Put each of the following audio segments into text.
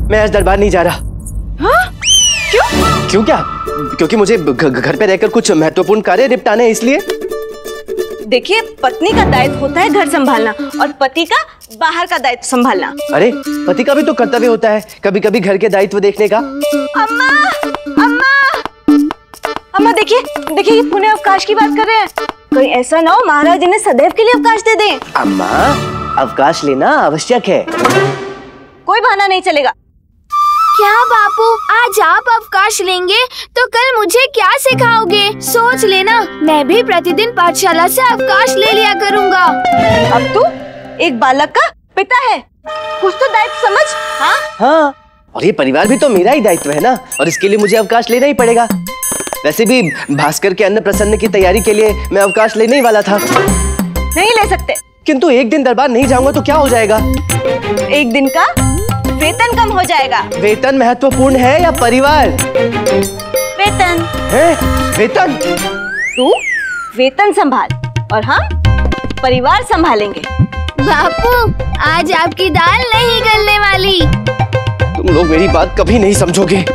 मैं आज दरबार नहीं जा रहा। हाँ? क्यों? क्यों क्या? क्योंकि मुझे घर पे रहकर कुछ महत्वपूर्ण कार्य निपटाने हैं, इसलिए। देखिए, पत्नी का दायित्व होता है घर संभालना और पति का बाहर का दायित्व संभालना। अरे, पति का भी तो कर्तव्य होता है कभी कभी घर के दायित्व देखने का। अम्मा, अम्मा, अम्मा देखिए देखिए, ये पुण्य अवकाश की बात कर रहे हैं। कहीं ऐसा ना हो महाराज इन्हें सदैव के लिए अवकाश दे दें। अम्मा, अवकाश लेना आवश्यक है। कोई बहाना नहीं चलेगा। क्या बापू, आज आप अवकाश लेंगे तो कल मुझे क्या सिखाओगे? सोच लेना, मैं भी प्रतिदिन पाठशाला से अवकाश ले लिया करूँगा। अब तू एक बालक का पिता है, कुछ तो दायित्व समझ। हाँ हाँ, और ये परिवार भी तो मेरा ही दायित्व है ना, और इसके लिए मुझे अवकाश लेना ही पड़ेगा। वैसे भी भास्कर के अन्न प्रसन्न की तैयारी के लिए मैं अवकाश लेने ही वाला था। नहीं ले सकते। किंतु एक दिन दरबार नहीं जाऊंगा तो क्या हो जाएगा? एक दिन का वेतन कम हो जाएगा। वेतन महत्वपूर्ण है या परिवार? वेतन है? वेतन? तू वेतन संभाल और हम परिवार संभालेंगे। बापू, आज आपकी दाल नहीं गलने वाली। तुम लोग मेरी बात कभी नहीं समझोगे।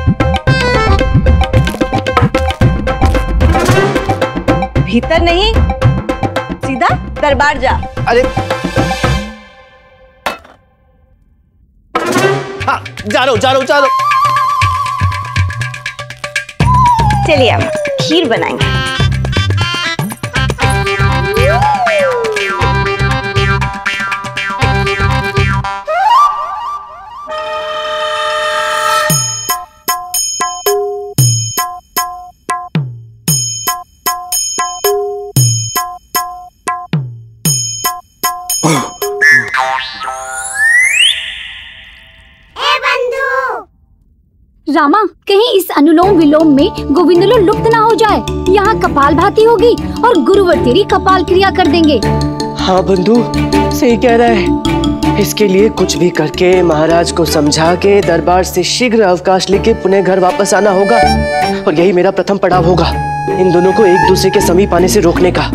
भीतर नहीं, सीधा दरबार जा। अरे हाँ, जा रहा हूँ। चलिए अब खीर बनाएंगे। रामा, कहीं इस अनुलोम विलोम में गोविंदलो लुप्त ना हो जाए। यहाँ कपालभाति होगी और गुरुवर तेरी कपाल क्रिया कर देंगे। हाँ बंधु, सही कह रहा है। इसके लिए कुछ भी करके महाराज को समझा के दरबार से शीघ्र अवकाश लेके पुनः घर वापस आना होगा, और यही मेरा प्रथम पड़ाव होगा, इन दोनों को एक दूसरे के समीप आने से रोकने का।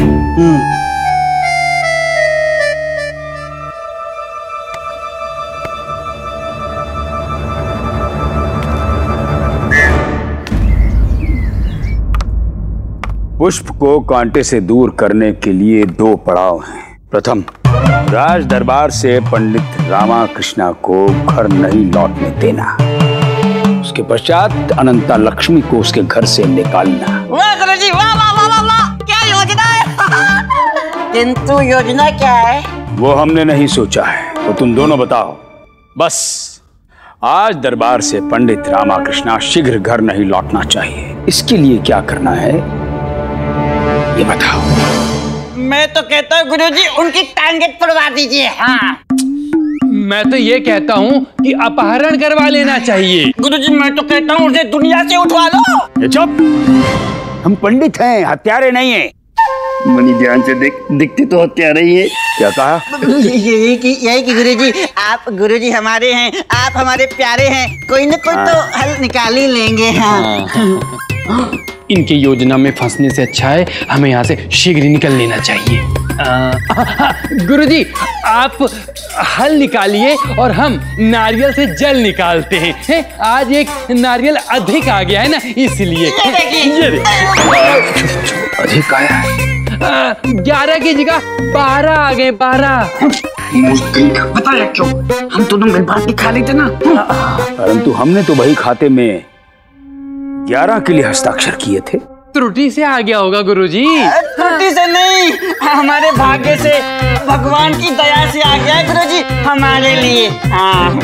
पुष्प को कांटे से दूर करने के लिए दो पड़ाव हैं। प्रथम, राज दरबार से पंडित रामाकृष्णा को घर नहीं लौटने देना। उसके पश्चात अनंता लक्ष्मी को उसके घर से निकालना। वाह गुरुजी, वाह वाह वाह वाह वाह, क्या योजना है। किंतु योजना क्या है? वो हमने नहीं सोचा है, तो तुम दोनों बताओ। बस आज दरबार से पंडित रामाकृष्णा शीघ्र घर नहीं लौटना चाहिए। इसके लिए क्या करना है ये बताओ। मैं तो कहता हूँ गुरुजी, उनकी टांगे तोड़वा दीजिए। हाँ, मैं तो ये कहता हूँ कि अपहरण करवा लेना चाहिए। गुरुजी, मैं तो कहता हूँ उसे दुनिया से उठवा लो। ये चुप, हम पंडित हैं, हत्यारे नहीं हैं। मनी ध्यान से दिखते तो हत्यारे ही है। क्या कहा? यही कि गुरुजी, आप गुरुजी हमारे हैं, आप हमारे प्यारे हैं, कोई न कोई तो हल निकाल ही लेंगे। हाँ। इनकी योजना में फंसने से अच्छा है हमें यहाँ से शीघ्र निकल लेना चाहिए। गुरुजी, आप हल निकालिए और हम नारियल से जल निकालते हैं। आज एक नारियल अधिक आ गया है ना, इसलिए। ये अधिक आया है। 11 की जगह 12 आ गए। 12। बताया क्यों? हम दोनों मिल बांट के खा लेते ना। परंतु हमने तो वही खाते में 11 के लिए हस्ताक्षर किए थे। त्रुटि से आ गया होगा गुरुजी। त्रुटि से नहीं, हमारे भाग्य से, भगवान की दया से आ गया है गुरुजी हमारे लिए। हाँ।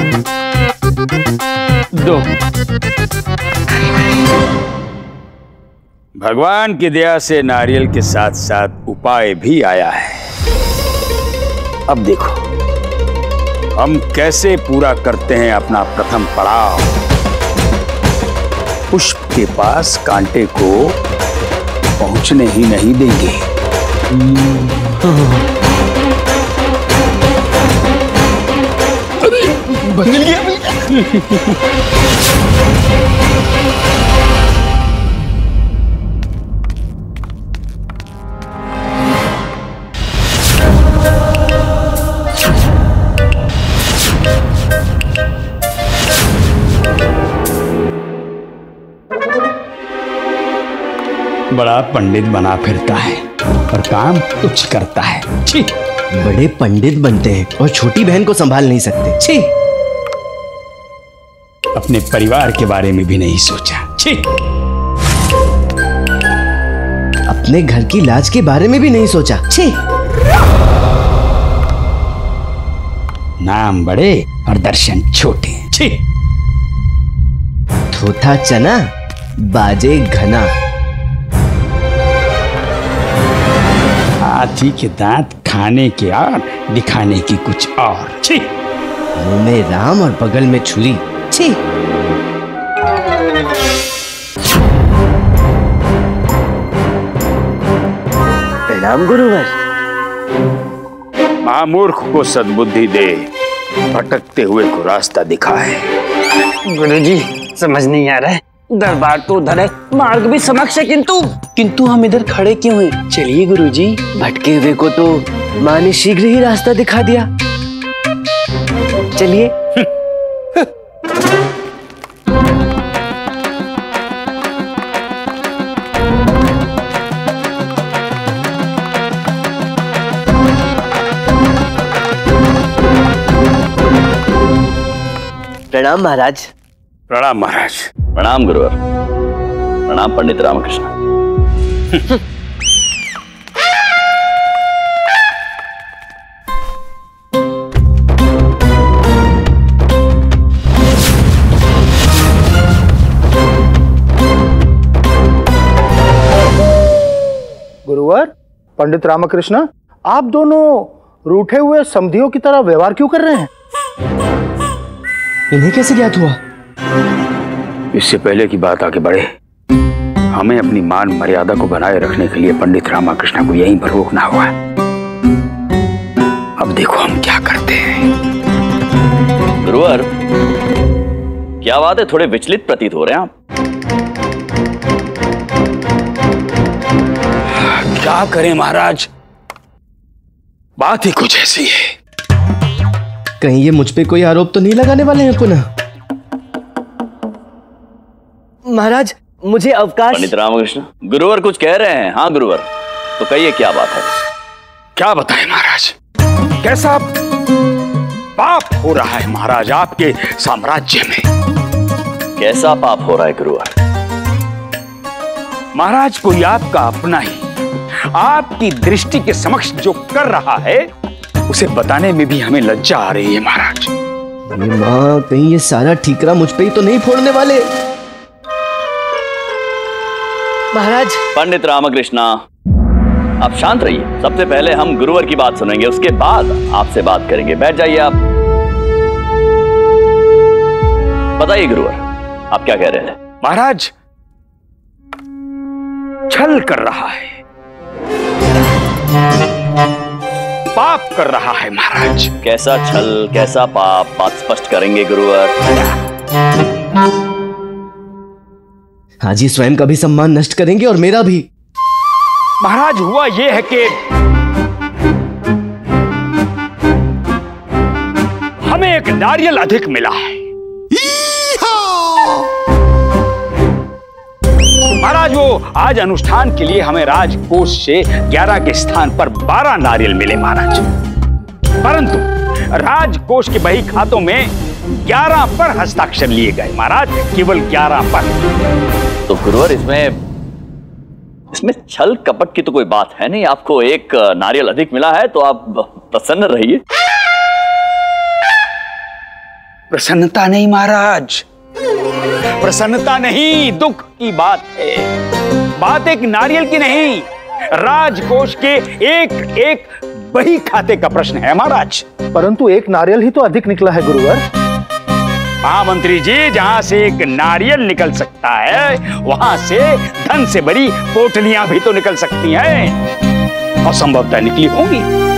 दो। भगवान की दया से नारियल के साथ साथ उपाय भी आया है। अब देखो हम कैसे पूरा करते हैं अपना प्रथम पड़ाव। पुष्प के पास कांटे को पहुंचने ही नहीं देंगे। मिल गया। बड़ा पंडित बना फिरता है और काम कुछ करता है। छी! बड़े पंडित बनते हैं और छोटी बहन को संभाल नहीं सकते। छी! अपने परिवार के बारे में भी नहीं सोचा। छी! अपने घर की लाज के बारे में भी नहीं सोचा। छी! नाम बड़े और दर्शन छोटे। छी! थोथा चना बाजे घना। हाथी के दांत खाने के और दिखाने की कुछ और। छी! मुंह में राम और बगल में छुरी। छी! प्रणाम गुरुवर। महामूर्ख को सद्बुद्धि दे, भटकते हुए को रास्ता दिखाए। गुरुजी समझ नहीं आ रहा है, दरबार तो उधर है, मार्ग भी समक्ष है, किंतु हम इधर खड़े क्यों हैं? चलिए गुरुजी। भटके हुए को तो माँ ने शीघ्र ही रास्ता दिखा दिया। चलिए। प्रणाम महाराज। प्रणाम महाराज। प्रणाम गुरुवर। प्रणाम पंडित रामकृष्ण। गुरुवर, पंडित रामकृष्ण, आप दोनों रूठे हुए समधियों की तरह व्यवहार क्यों कर रहे हैं? इन्हें कैसे ज्ञात हुआ? इससे पहले की बात आगे बढ़े, हमें अपनी मान मर्यादा को बनाए रखने के लिए पंडित रामकृष्ण को यहीं पर रोकना हुआ। अब देखो हम क्या करते हैं। गुरुवर, क्या बात है, थोड़े विचलित प्रतीत हो रहे हैं आप। क्या करें महाराज, बात ही कुछ ऐसी है। कहीं ये मुझ पे कोई आरोप तो नहीं लगाने वाले हैं पुनः? महाराज मुझे अवकाश। पंडित रामकृष्ण, गुरुवर कुछ कह रहे हैं। हाँ गुरुवर, तो कहिए क्या बात है। क्या बताएं महाराज, कैसा पाप हो रहा है महाराज आपके साम्राज्य में। कैसा पाप हो रहा है गुरुवर? महाराज कोई आपका अपना ही आपकी दृष्टि के समक्ष जो कर रहा है उसे बताने में भी हमें लज्जा आ रही है महाराज। ये माँ, कहीं ये सारा ठीकरा मुझ पे ही तो नहीं फोड़ने वाले? महाराज। पंडित रामकृष्णा, आप शांत रहिए। सबसे पहले हम गुरुवर की बात सुनेंगे, उसके बाद आपसे बात करेंगे। बैठ जाइए आप। बताइए गुरुवर, आप क्या कह रहे थे? महाराज छल कर रहा है, पाप कर रहा है महाराज। कैसा छल, कैसा पाप, बात स्पष्ट करेंगे गुरुवर। हाजी स्वयं का भी सम्मान नष्ट करेंगे और मेरा भी। महाराज हुआ यह है कि हमें एक नारियल अधिक मिला है। महाराज वो आज अनुष्ठान के लिए हमें राजकोष से 11 के स्थान पर 12 नारियल मिले महाराज, परंतु राजकोष के बही खातों में 11 पर हस्ताक्षर लिए गए महाराज, केवल 11 पर। तो गुरुवर इसमें छल कपट की तो कोई बात है नहीं। आपको एक नारियल अधिक मिला है तो आप प्रसन्न रहिए। प्रसन्नता नहीं महाराज, प्रसन्नता नहीं, दुख की बात है। बात एक नारियल की नहीं, राजकोष के एक एक बही खाते का प्रश्न है महाराज। परंतु एक नारियल ही तो अधिक निकला है गुरुवर। महामंत्री जी, जहां से एक नारियल निकल सकता है वहां से धन से बड़ी पोटलियां भी तो निकल सकती हैं और संभवतः निकली होंगी।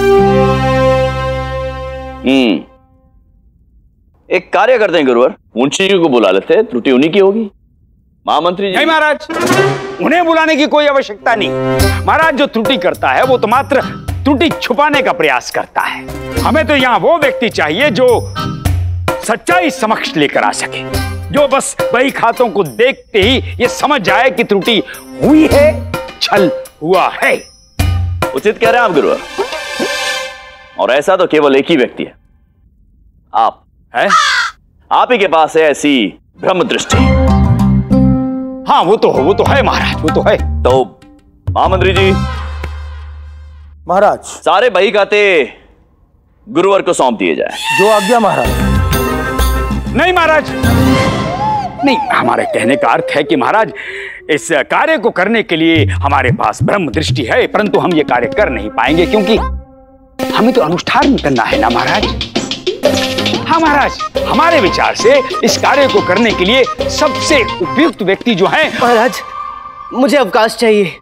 एक कार्य करते हैं गुरुवर, मुंशी जी को बुला लेते हैं, त्रुटि उन्हीं की होगी। महामंत्री जी। नहीं महाराज, उन्हें बुलाने की कोई आवश्यकता नहीं। महाराज जो त्रुटि करता है वो तो मात्र त्रुटि छुपाने का प्रयास करता है। हमें तो यहाँ वो व्यक्ति चाहिए जो सच्चाई समक्ष लेकर आ सके, जो बस बही खातों को देखते ही ये समझ जाए कि त्रुटि हुई है छल हुआ है। उचित कह रहे हैं आप गुरुवर, और ऐसा तो केवल एक ही व्यक्ति है, आप है। आप ही के पास है ऐसी ब्रह्म दृष्टि। हाँ वो तो है महाराज, वो तो है। तो महामंत्री जी, महाराज सारे बही खाते गुरुवर को सौंप दिए जाए। जो आज्ञा महाराज। नहीं महाराज, नहीं, हमारे कहने का अर्थ है कि महाराज इस कार्य को करने के लिए हमारे पास ब्रह्म दृष्टि है, परंतु हम ये कार्य कर नहीं पाएंगे क्योंकि हमें तो अनुष्ठान करना है ना महाराज। हाँ महाराज, हमारे विचार से इस कार्य को करने के लिए सबसे उपयुक्त व्यक्ति जो है। महाराज मुझे अवकाश चाहिए।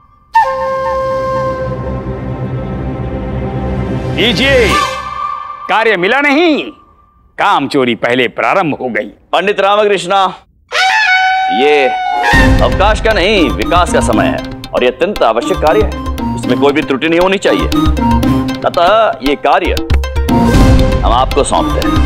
लीजिए, कार्य मिला नहीं, काम चोरी पहले प्रारंभ हो गई। पंडित रामकृष्णा, ये अवकाश का नहीं विकास का समय है और यह अत्यंत आवश्यक कार्य है, इसमें कोई भी त्रुटि नहीं होनी चाहिए। अतः ये कार्य हम आपको सौंपते हैं।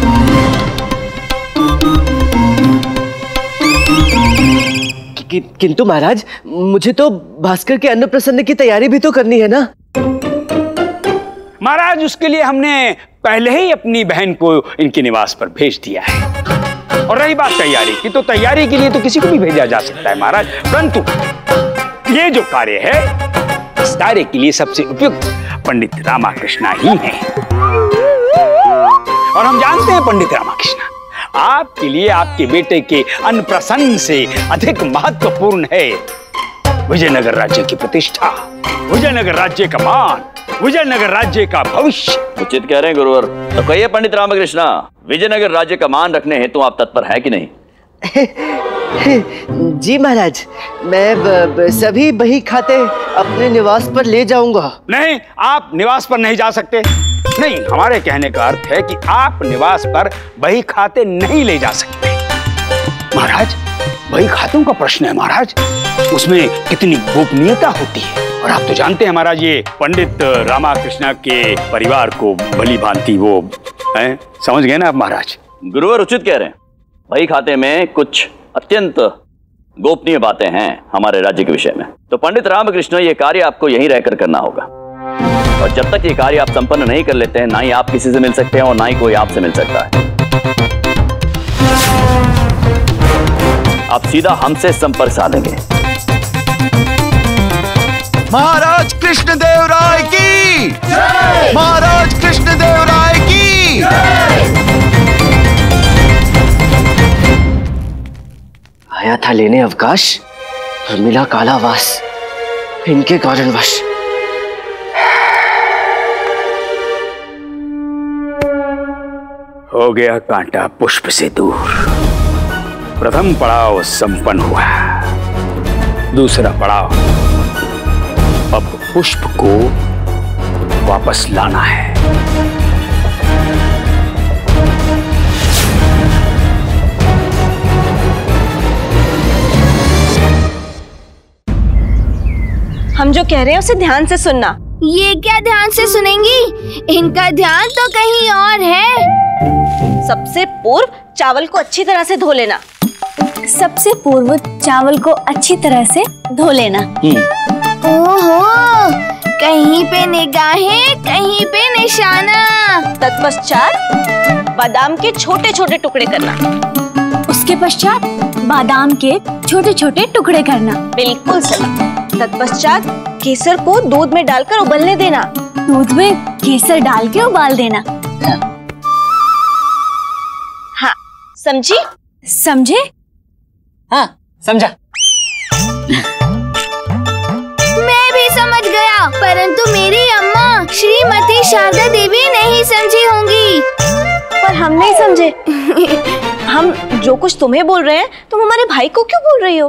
किंतु महाराज, मुझे तो भास्कर के अन्नप्रसन्न की तैयारी भी तो करनी है ना। महाराज उसके लिए हमने पहले ही अपनी बहन को इनके निवास पर भेज दिया है। और रही बात तैयारी की, तो तैयारी के लिए तो किसी को भी भेजा जा सकता है महाराज, परंतु ये जो कार्य है, इस कार्य के लिए सबसे उपयुक्त पंडित रामकृष्ण ही हैं। और हम जानते हैं पंडित रामकृष्ण, आपके लिए आपके बेटे के अन्नप्रसन्न से अधिक महत्वपूर्ण है विजयनगर राज्य की प्रतिष्ठा, विजयनगर राज्य का मान, विजयनगर राज्य का भविष्य। उचित कह रहे हैं गुरुवर। तो कहिए पंडित रामकृष्ण, विजयनगर राज्य का मान रखने हेतु आप तत्पर है कि नहीं? जी महाराज, मैं सभी बही खाते अपने निवास पर ले जाऊंगा। नहीं, आप निवास पर नहीं जा सकते। नहीं, हमारे कहने का अर्थ है कि आप निवास पर बही खाते नहीं ले जा सकते। महाराज, बही खातों का प्रश्न है महाराज, उसमें कितनी गोपनीयता होती है। और आप तो जानते हैं महाराज, ये पंडित रामकृष्ण के परिवार को भली भांति वो है, समझ गए ना आप महाराज? गुरुवर उचित कह रहे हैं, बही खाते में कुछ अत्यंत गोपनीय बातें हैं हमारे राज्य के विषय में। तो पंडित रामकृष्ण, ये कार्य आपको यहीं रहकर करना होगा, और जब तक ये कार्य आप संपन्न नहीं कर लेते हैं, ना ही आप किसी से मिल सकते हैं और ना ही कोई आपसे मिल सकता है। आप सीधा हमसे संपर्क साधेंगे। महाराज कृष्णदेव राय की जय! महाराज कृष्णदेव राय की जय! आया था लेने अवकाश और मिला कालावास, इनके कारणवश। हो गया कांटा पुष्प से दूर, प्रथम पड़ाव संपन्न हुआ। दूसरा पड़ाव, अब पुष्प को वापस लाना है। हम जो कह रहे हैं उसे ध्यान से सुनना। ये क्या ध्यान से सुनेंगी? इनका ध्यान तो कहीं और है। सबसे पूर्व चावल को अच्छी तरह से धो लेना। सबसे पूर्व चावल को अच्छी तरह से धो लेना। ओहो, कहीं पे निगाहें, कहीं पे निशाना। तत्पश्चात बादाम के छोटे छोटे टुकड़े करना। उसके पश्चात बादाम के छोटे छोटे टुकड़े करना। बिल्कुल सही। तत्पश्चात केसर को दूध में डालकर उबलने देना। दूध में केसर डाल के उबाल देना। हाँ, समझी? समझे? हाँ, समझा। मैं भी समझ गया, परंतु मेरी अम्मा श्रीमती शारदा देवी नहीं समझी होंगी। पर हम नहीं समझे। हम जो कुछ तुम्हें बोल रहे हैं, तुम हमारे भाई को क्यों बोल रही हो?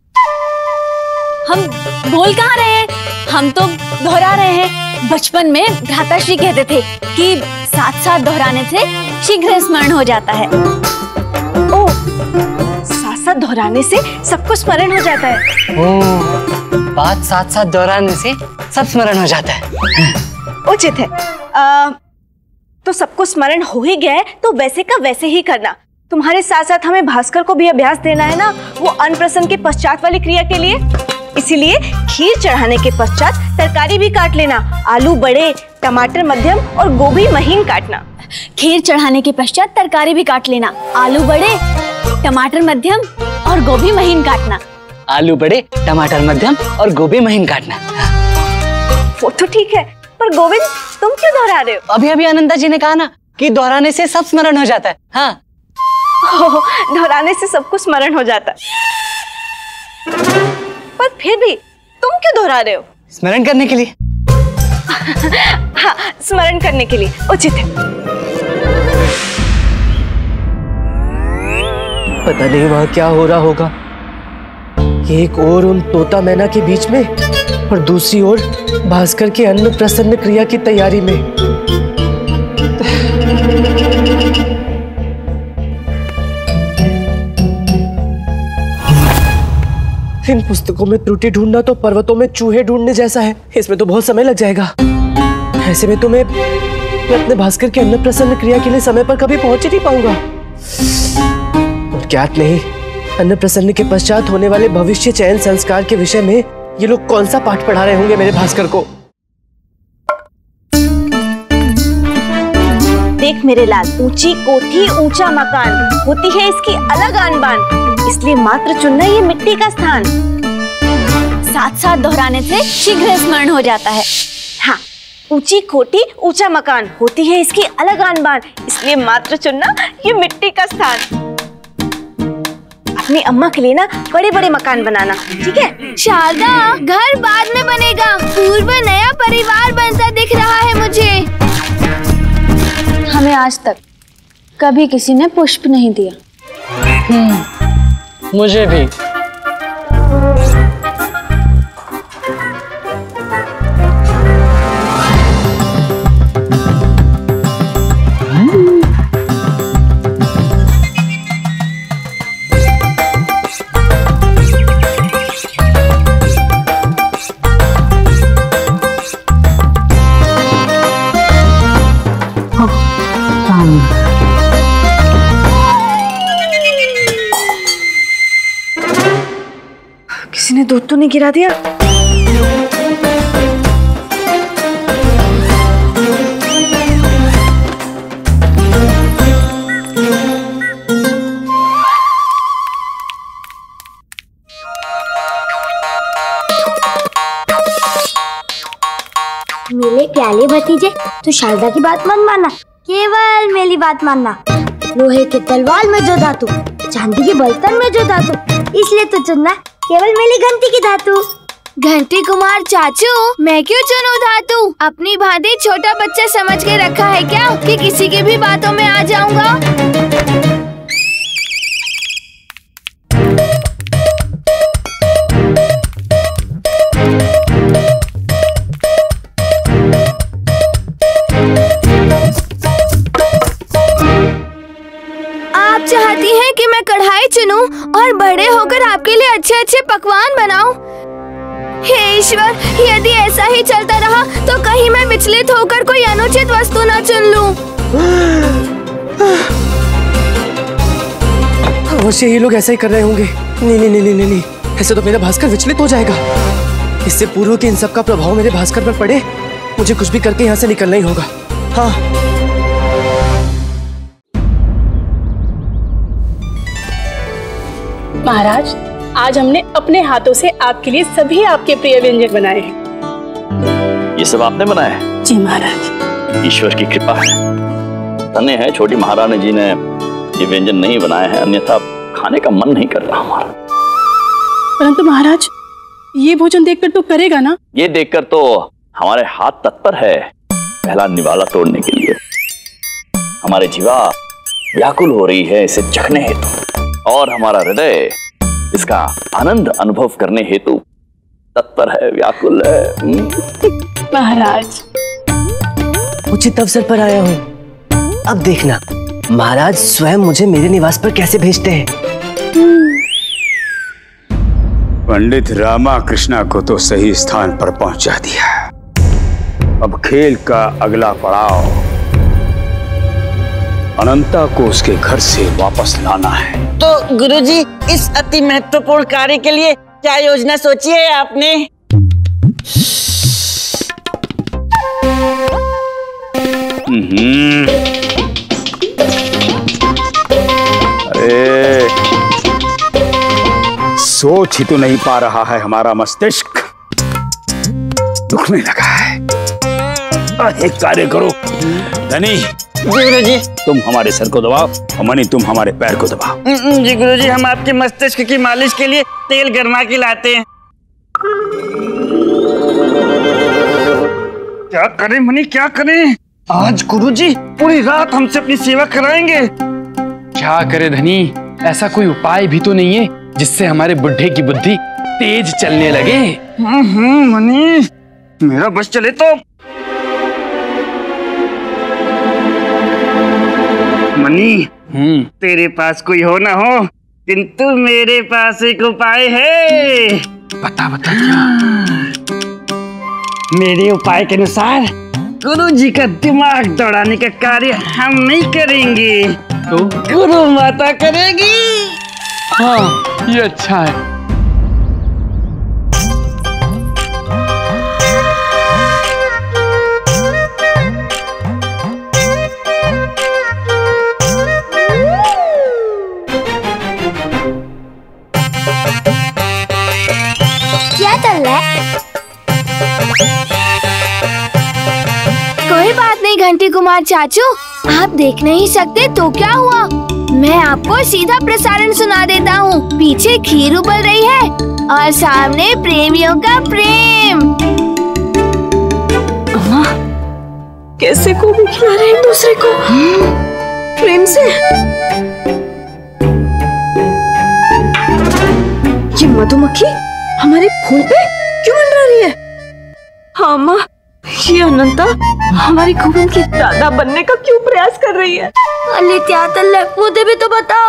हम बोल कहाँ रहे हैं, हम तो दोहरा रहे हैं। बचपन में भ्राताश्री कहते थे कि साथ साथ दोहराने से शीघ्र स्मरण हो जाता है। ओ, साथ साथ दोहराने से सबको स्मरण हो जाता है। बात साथ साथ दोहराने से सब स्मरण हो जाता है। उचित है। तो सबको स्मरण हो ही गया है, तो वैसे का वैसे ही करना। तुम्हारे साथ साथ हमें भास्कर को भी अभ्यास देना है ना, वो अन्नप्रसन के पश्चात वाली क्रिया के लिए। इसीलिए खीर चढ़ाने के पश्चात तरकारी भी काट लेना। आलू बड़े, टमाटर मध्यम और गोभी महीन काटना। खीर चढ़ाने के पश्चात तरकारी भी काट लेना। आलू बड़े, टमाटर मध्यम और गोभी महीन काटना। आलू बड़े, टमाटर मध्यम और गोभी महीन काटना। वो तो ठीक है, पर गोविंद तुम क्यों दोहरा रहे हो? अभी अभी आनंदा जी ने कहा ना कि दोहराने से सब स्मरण हो जाता है। हाँ, दोहराने से सब कुछ स्मरण हो जाता है, पर फिर भी तुम क्यों दोहरा रहे हो? स्मरण करने के लिए। हाँ, स्मरण करने के लिए उचित है। पता नहीं वहां क्या हो रहा होगा। एक और उन तोता मैना के बीच में और दूसरी ओर भास्कर के अन्न प्रसन्न क्रिया की तैयारी में। इन पुस्तकों में त्रुटि ढूंढना तो पर्वतों में चूहे ढूंढने जैसा है। इसमें तो बहुत समय लग जाएगा। ऐसे में तो मैं अपने भास्कर के अन्न प्रसन्न क्रिया के लिए समय पर कभी पहुंच ही नहीं पाऊंगा। और ज्ञात नहीं अन्न प्रसन्न के पश्चात होने वाले भविष्य चयन संस्कार के विषय में ये लोग कौन सा पाठ पढ़ा रहे होंगे मेरे भास्कर को। देख मेरे लाल, ऊंची कोठी ऊंचा मकान, होती है इसकी अलग आन बान, इसलिए मात्र चुनना ये मिट्टी का स्थान। साथ साथ दोहराने से शीघ्र स्मरण हो जाता है। हाँ, ऊंची कोठी ऊंचा मकान, होती है इसकी अलग आन बान, इसलिए मात्र चुनना ये मिट्टी का स्थान। अपनी अम्मा के लिए ना बड़े बड़े मकान बनाना, ठीक है? शारदा, घर बाद में बनेगा, पूर्व नया परिवार बनता दिख रहा है मुझे। हमें आज तक कभी किसी ने पुष्प नहीं दिया। मुझे भी। किसी ने दूध तो नहीं गिरा दिया? मेरे प्याले भतीजे, तो शारदा की बात मत मानना, केवल मेरी बात मानना। लोहे के तलवार में जो धातु, चांदी के बर्तन में जो धातु, इसलिए तो चुनना केवल मेरी घंटी की धातु। घंटी कुमार चाचू, मैं क्यों चुनूं धातु? अपनी भांति छोटा बच्चा समझ के रखा है क्या कि किसी की भी बातों में आ जाऊंगा? आप चाहती हैं कि मैं कढ़ाई चुनूं और बड़े होकर आपके लिए अच्छे अच्छे पकवान बनाऊं? हे ईश्वर, यदि ऐसा ही चलता रहा तो कहीं मैं विचलित होकर कोई अनुचित वस्तु न चुन लूं। अवश्य ये लोग ऐसा ही कर रहे होंगे। नहीं नहीं नहीं नहीं नहीं, ऐसे तो मेरा भास्कर विचलित हो जाएगा। इससे पूर्व कि इन सब का प्रभाव मेरे भास्कर पर पड़े, मुझे कुछ भी करके यहाँ से निकलना ही होगा। हाँ, महाराज, आज हमने अपने हाथों से आपके लिए सभी आपके प्रिय व्यंजन बनाए हैं। ये सब आपने बनाया है? जी महाराज। ईश्वर की कृपा है। धन्य है छोटी महारानी जी ने ये व्यंजन नहीं बनाए हैं, अन्यथा खाने का मन नहीं कर रहा हमारा। परंतु महाराज, ये भोजन देखकर तो करेगा ना? ये देखकर तो हमारे हाथ तत्पर है पहला निवाला तोड़ने के लिए। हमारी जीवा व्याकुल हो रही है इसे चखने हेतु, और हमारा हृदय इसका आनंद अनुभव करने हेतु तत्पर है, व्याकुल है। महाराज, उचित अवसर पर आया हूँ। अब देखना महाराज स्वयं मुझे मेरे निवास पर कैसे भेजते हैं। पंडित रामाकृष्णा को तो सही स्थान पर पहुंचा दिया। अब खेल का अगला पड़ाव अनंता को उसके घर से वापस लाना है। तो गुरुजी, इस अति महत्वपूर्ण कार्य के लिए क्या योजना सोची है आपने? अरे सोच ही तो नहीं पा रहा है, हमारा मस्तिष्क दुखने लगा है। एक कार्य करो धनी, गुरुजी तुम हमारे सर को दबाओ और मनी तुम हमारे पैर को दबाओ। जी गुरुजी, हम आपके मस्तिष्क की मालिश के लिए तेल गरमा के लाते हैं। क्या करें मनी, क्या करें? आज गुरुजी पूरी रात हमसे अपनी सेवा कराएंगे। क्या करे धनी, ऐसा कोई उपाय भी तो नहीं है जिससे हमारे बुढ़े की बुद्धि तेज चलने लगे। मनी, मेरा बस चले तो। मनी, तेरे पास कोई हो ना हो, किंतु मेरे पास एक उपाय है। बता बता क्या? मेरे उपाय के अनुसार गुरुजी का दिमाग दौड़ाने का कार्य हम नहीं करेंगे, तो गुरु माता करेगी। हाँ, ये अच्छा है। क्या चल रहा है? कोई बात नहीं घंटी कुमार चाचू, आप देख नहीं सकते तो क्या हुआ, मैं आपको सीधा प्रसारण सुना देता हूँ। पीछे खीर उबल रही है और सामने प्रेमियों का प्रेम। अम्मा, कैसे को भी खिला रहे हैं एक दूसरे को प्रेम से। ये मधुमक्खी हमारे फूल पे क्यों बन रही है? हाँ अम्मा, ये अनंता हमारी गोविंद की दादा बनने का क्यों प्रयास कर रही है? अरे क्या तल्ले, मुझे भी तो बताओ।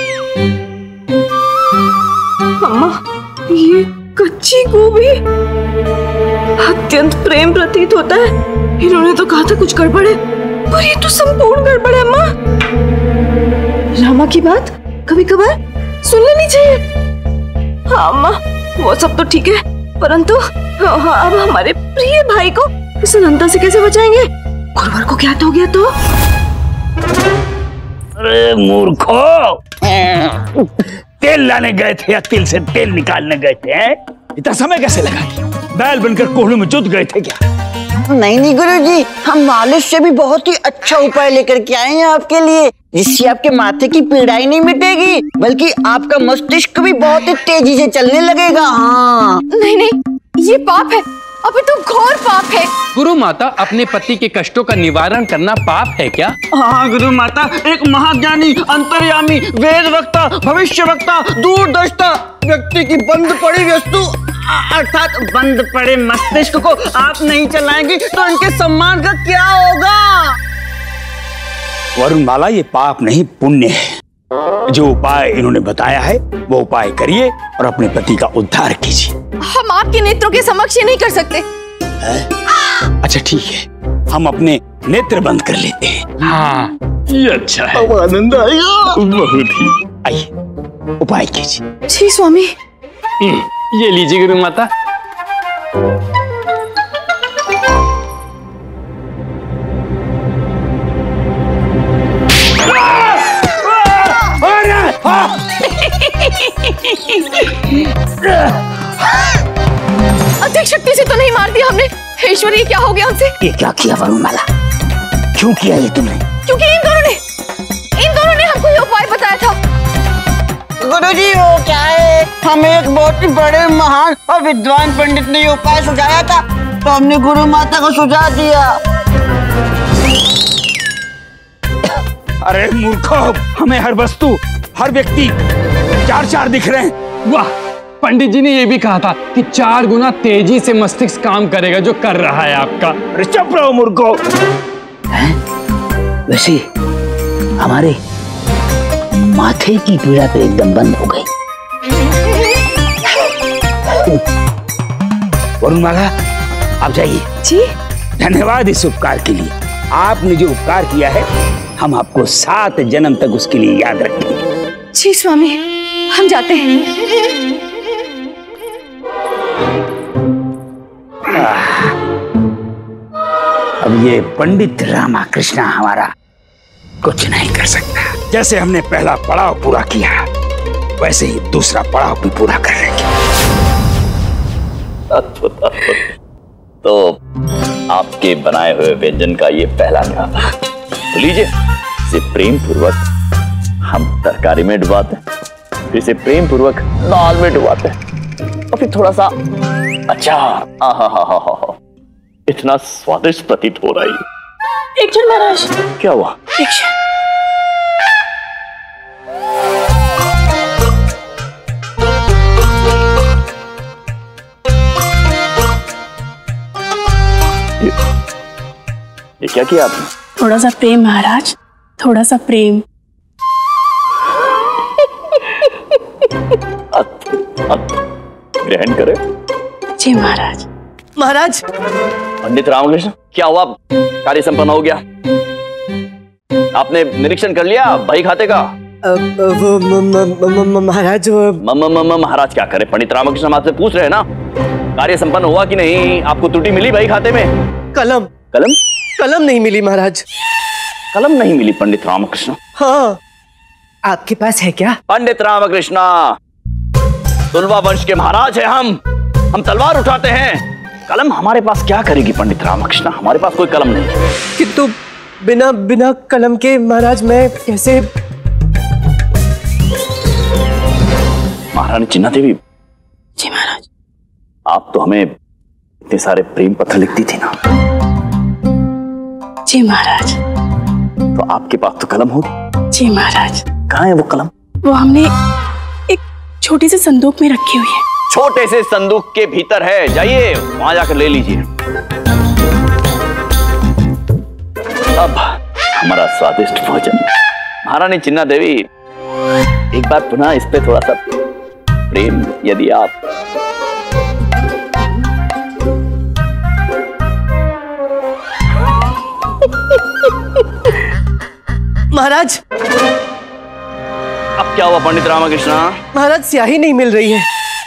अम्मा, ये कच्ची गोभी अत्यंत प्रेम प्रतीत होता है। इन्होंने तो कहा था कुछ गड़बड़ है, पर ये तो संपूर्ण गड़बड़ है। अम्मा, रामा की बात कभी कभार सुन लेनी चाहिए। हाँ अम्मा, वो सब तो ठीक है, परंतु अब हमारे प्रिय भाई को इस अनंता से कैसे बचाएंगे? गुरुवर को क्या हो गया तो? अरे मूर्खो, तेल लाने गए थे या तिल से तेल निकालने गए थे? इतना समय कैसे लगा दिया? बैल बनकर कोहड़ों में जुट गए थे क्या? नहीं गुरुजी, हम मालिश से भी बहुत ही अच्छा उपाय लेकर के आए हैं आपके लिए, जिससे आपके माथे की पीड़ाई नहीं मिटेगी, बल्कि आपका मस्तिष्क भी बहुत ही तेजी से चलने लगेगा। हाँ नहीं नहीं, ये पाप है, अभी तो घोर पाप है। गुरु माता, अपने पति के कष्टों का निवारण करना पाप है क्या? हाँ गुरु माता, एक महाज्ञानी, अंतर्यामी, वेद वक्ता, भविष्य वक्ता, दूरदर्शिता व्यक्ति की बंद पड़ी वस्तु अर्थात बंद पड़े मस्तिष्क को आप नहीं चलाएंगी तो इनके सम्मान का क्या होगा? वरुणमाला, ये पाप नहीं पुण्य है। जो उपाय इन्होंने बताया है वो उपाय करिए और अपने पति का उद्धार कीजिए। हम आपके नेत्रों के समक्ष ये नहीं कर सकते। अच्छा ठीक है, हम अपने नेत्र बंद कर लेते हैं। हाँ, ये अच्छा है। आनंद आएगा बहुत ही। आइए, उपाय कीजिए। जी स्वामी। ये लीजिए गुरु माता। अधिक शक्ति से तो नहीं मार दिया हमने? ईश्वर, ये क्या हो गया हमसे? ये क्या किया वरुणमाला? क्यों किया ये तुमने? क्योंकि इन दोनों ने हमको ये उपाय बताया था। गुरुजी, वो क्या है, हमें एक बहुत ही बड़े महान और विद्वान पंडित ने ये उपाय सुझाया था, तो हमने गुरु माता को सुझा दिया। अरे मूर्खो, हमें हर वस्तु, हर व्यक्ति चार दिख रहे हैं। वाह, पंडित जी ने ये भी कहा था कि 4 गुना तेजी से मस्तिष्क काम करेगा जो कर रहा है आपका। अरे चुप रहो मूर्खो। वैसे हमारे माथे की पीड़ा तो एकदम बंद हो गई। वरुणमाला, आप जाइए। जी, धन्यवाद इस उपकार के लिए। आपने जो उपकार किया है हम आपको 7 जन्म तक उसके लिए याद रखेंगे। जी स्वामी, हम जाते हैं। अब ये पंडित रामकृष्ण हमारा कुछ नहीं कर सकता। जैसे हमने पहला पड़ाव पूरा किया वैसे ही दूसरा पड़ाव भी पूरा कर लेंगे। तो आपके बनाए हुए व्यंजन का ये पहला न्योता, तो लीजिए इसे प्रेम पूर्वक हम तरकारी में डुबाते हैं, फिर इसे प्रेम पूर्वक दाल में डुबाते हैं और फिर थोड़ा सा अचार। आहा, इतना स्वादिष्ट प्रतीत हो रहा है। एक क्षण महाराज। क्या हुआ? एक क्षण। ये क्या किया आपने? थोड़ा सा प्रेम महाराज, थोड़ा सा प्रेम। ग्रहण करें। जी महाराज। महाराज। पंडित रामकृष्ण, क्या हुआ? कार्य संपन्न हो गया? आपने निरीक्षण कर लिया भाई खाते का? वो महाराज महाराज क्या करे? पंडित रामकृष्ण आपसे पूछ रहे हैं ना, कार्य संपन्न हुआ कि नहीं? आपको त्रुटि मिली भाई खाते में? कलम कलम नहीं मिली महाराज। कलम नहीं मिली पंडित रामकृष्ण? हाँ, आपके पास है क्या? पंडित रामकृष्ण, तुलवा वंश के महाराज है हम तलवार उठाते हैं। कलम हमारे पास क्या करेगी पंडित रामकृष्ण? हमारे पास कोई कलम नहीं। किंतु बिना कलम के महाराज मैं कैसे? महारानी चिन्ना देवी। जी महाराज। आप तो हमें इतने सारे प्रेम पत्र लिखती थी ना? जी महाराज। तो आपके पास तो कलम होगी? जी महाराज। कहाँ है वो कलम? वो हमने एक छोटी सी संदूक में रखी हुई है। छोटे से संदूक के भीतर है, जाइए वहां जाकर ले लीजिए। अब हमारा स्वादिष्ट भोजन। महारानी चिन्ना देवी, एक बार पुनः इस पे थोड़ा सा प्रेम यदि आप। महाराज। अब क्या हुआ पंडित रामकृष्ण? महाराज स्याही नहीं मिल रही है।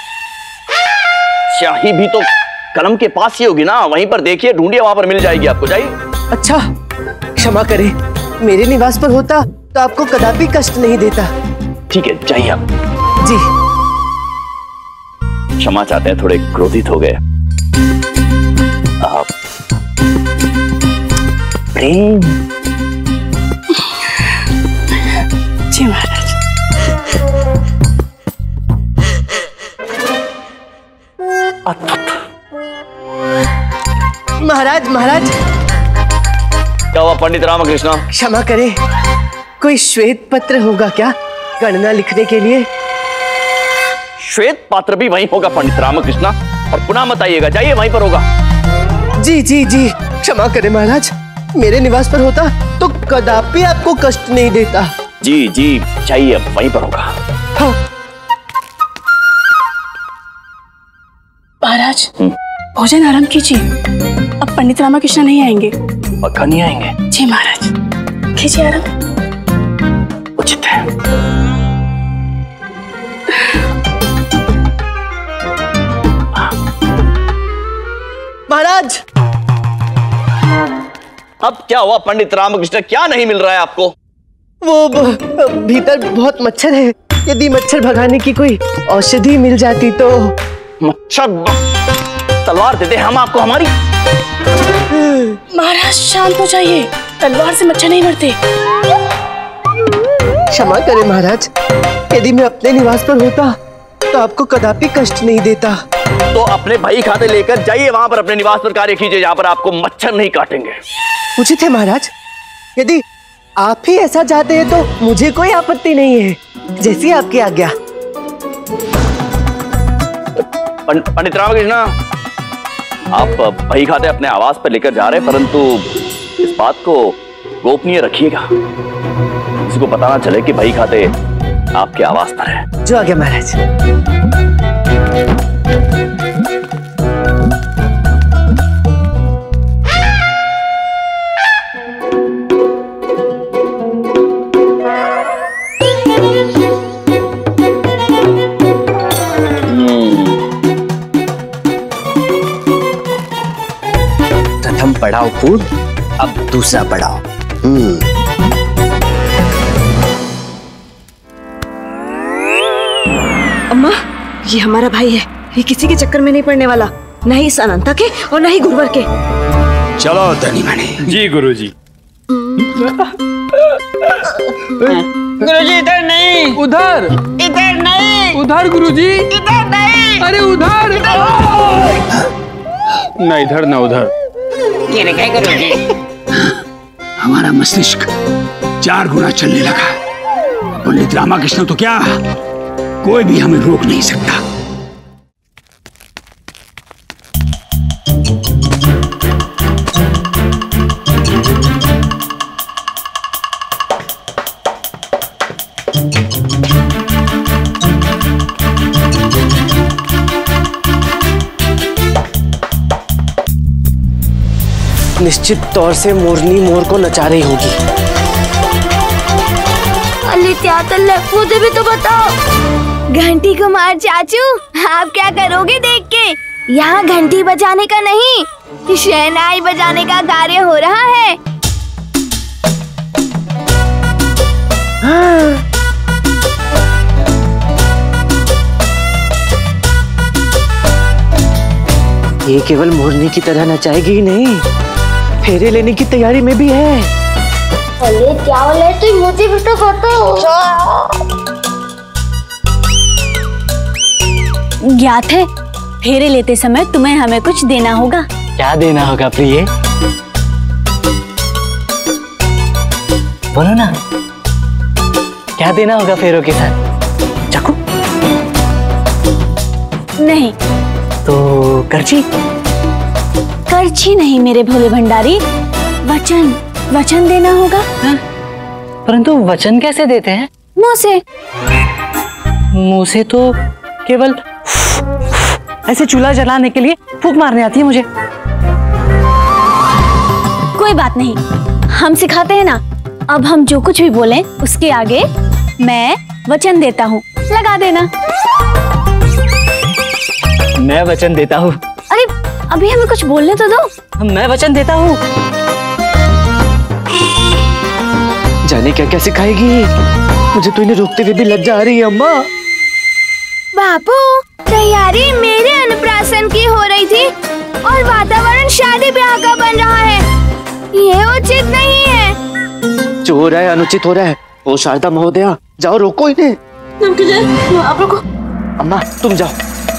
स्याही भी तो कलम के पास ही होगी ना, वहीं पर देखिए, ढूंढिए, वहां पर मिल जाएगी आपको, जाइए। अच्छा, क्षमा करें, मेरे निवास पर होता तो आपको कदापि कष्ट नहीं देता। ठीक है, जाइए आप। जी। क्षमा चाहते हैं, थोड़े क्रोधित हो गए। आप प्रेम। जी महाराज। महाराज क्या हुआ पंडित रामकृष्ण? क्षमा करें, कोई श्वेत पत्र होगा क्या गणना लिखने के लिए? श्वेत पत्र भी वहीं होगा पंडित रामकृष्ण, और पुनः मत आइएगा, जाइए वहीं पर होगा। जी जी जी, क्षमा करें महाराज, मेरे निवास पर होता तो कदापि आपको कष्ट नहीं देता। जी जी, जाइए, वहीं पर होगा। हाँ। महाराज, भोजन आरंभ कीजिए, अब पंडित रामकृष्ण नहीं आएंगे। पक्का नहीं आएंगे? जी महाराज, कीजिए आरंभ। उचित है। महाराज। अब क्या हुआ पंडित रामकृष्ण, क्या नहीं मिल रहा है आपको? वो भीतर बहुत मच्छर है, यदि मच्छर भगाने की कोई औषधि मिल जाती तो। मच्छर? तलवार दे दे हम आपको हमारी। महाराज शांत हो जाइए, तलवार से मच्छर नहीं मरते। क्षमा करें महाराज, यदि मैं अपने निवास पर होता तो आपको कदापि कष्ट नहीं देता। तो अपने भाई खाते लेकर जाइए, वहां पर अपने निवास पर कार्य कीजिए, जहां पर आपको मच्छर नहीं काटेंगे। उचित है महाराज, यदि आप ही ऐसा चाहते हैं तो मुझे कोई आपत्ति नहीं है, जैसी आपकी आज्ञा। पंडित रामकृष्ण, आप भाई खाते अपने आवास पर लेकर जा रहे हैं, परंतु इस बात को गोपनीय रखिएगा, किसी को पता ना चले कि भाई खाते आपके आवास पर है। जो आज्ञा महाराज। प्रथम पड़ाव पूर्ण अब दूसरा पड़ाव। अम्मा, ये हमारा भाई है, ये किसी के चक्कर में नहीं पड़ने वाला, न ही इस अनंता के और न ही गुरुवर के। चलो धनी मणि। जी गुरुजी। गुरुजी इधर नहीं, उधर, इधर नहीं, उधर गुरुजी, इधर नहीं, अरे उधर, न इधर न उधर। ये देखे गुरुजी, हमारा मस्तिष्क 4 गुना चलने लगा। पंडित रामाकृष्ण तो क्या, कोई भी हमें रोक नहीं सकता। निश्चित तौर से मोरनी मोर को नचा रही होगी। अरे क्या तल्ले, मुझे भी तो बताओ। घंटी कुमार चाचू, आप क्या करोगे देख के? यहाँ घंटी बजाने का नहीं, शहनाई बजाने का कार्य हो रहा है। हाँ। ये केवल मोरनी की तरह नचाएगी ही नहीं, फेरे लेने की तैयारी में भी है। अरे क्या बोले, तो मुझे भी तो बताओ। ज्ञात है, फेरे लेते समय तुम्हें हमें कुछ देना होगा। क्या देना होगा प्रिय? बोलो ना, क्या देना होगा फेरों के साथ? चाकू? नहीं। तो करची? करची नहीं मेरे भोले भंडारी, वचन, वचन देना होगा। हाँ? परंतु वचन कैसे देते हैं? मुंह से। मुंह से तो केवल ऐसे चूल्हा जलाने के लिए फूंक मारने आती है मुझे। कोई बात नहीं, हम सिखाते हैं ना। अब हम जो कुछ भी बोलें उसके आगे मैं वचन देता हूँ, लगा देना। मैं वचन देता हूँ। अरे अभी हमें कुछ बोलने तो दो। मैं वचन देता हूँ। जाने क्या क्या सिखाएगी, मुझे तो इन्हें रोकते हुए भी लज्जा आ रही है। अम्मा, बापू, तैयारी मेरे अन्नप्राशन की हो रही थी और वातावरण शादी ब्याह का बन रहा है, ये उचित नहीं है। जो हो रहा है अनुचित हो रहा है। ओ शारदा महोदया, जाओ रोको इन्हें। आप रुको। अम्मा तुम जाओ।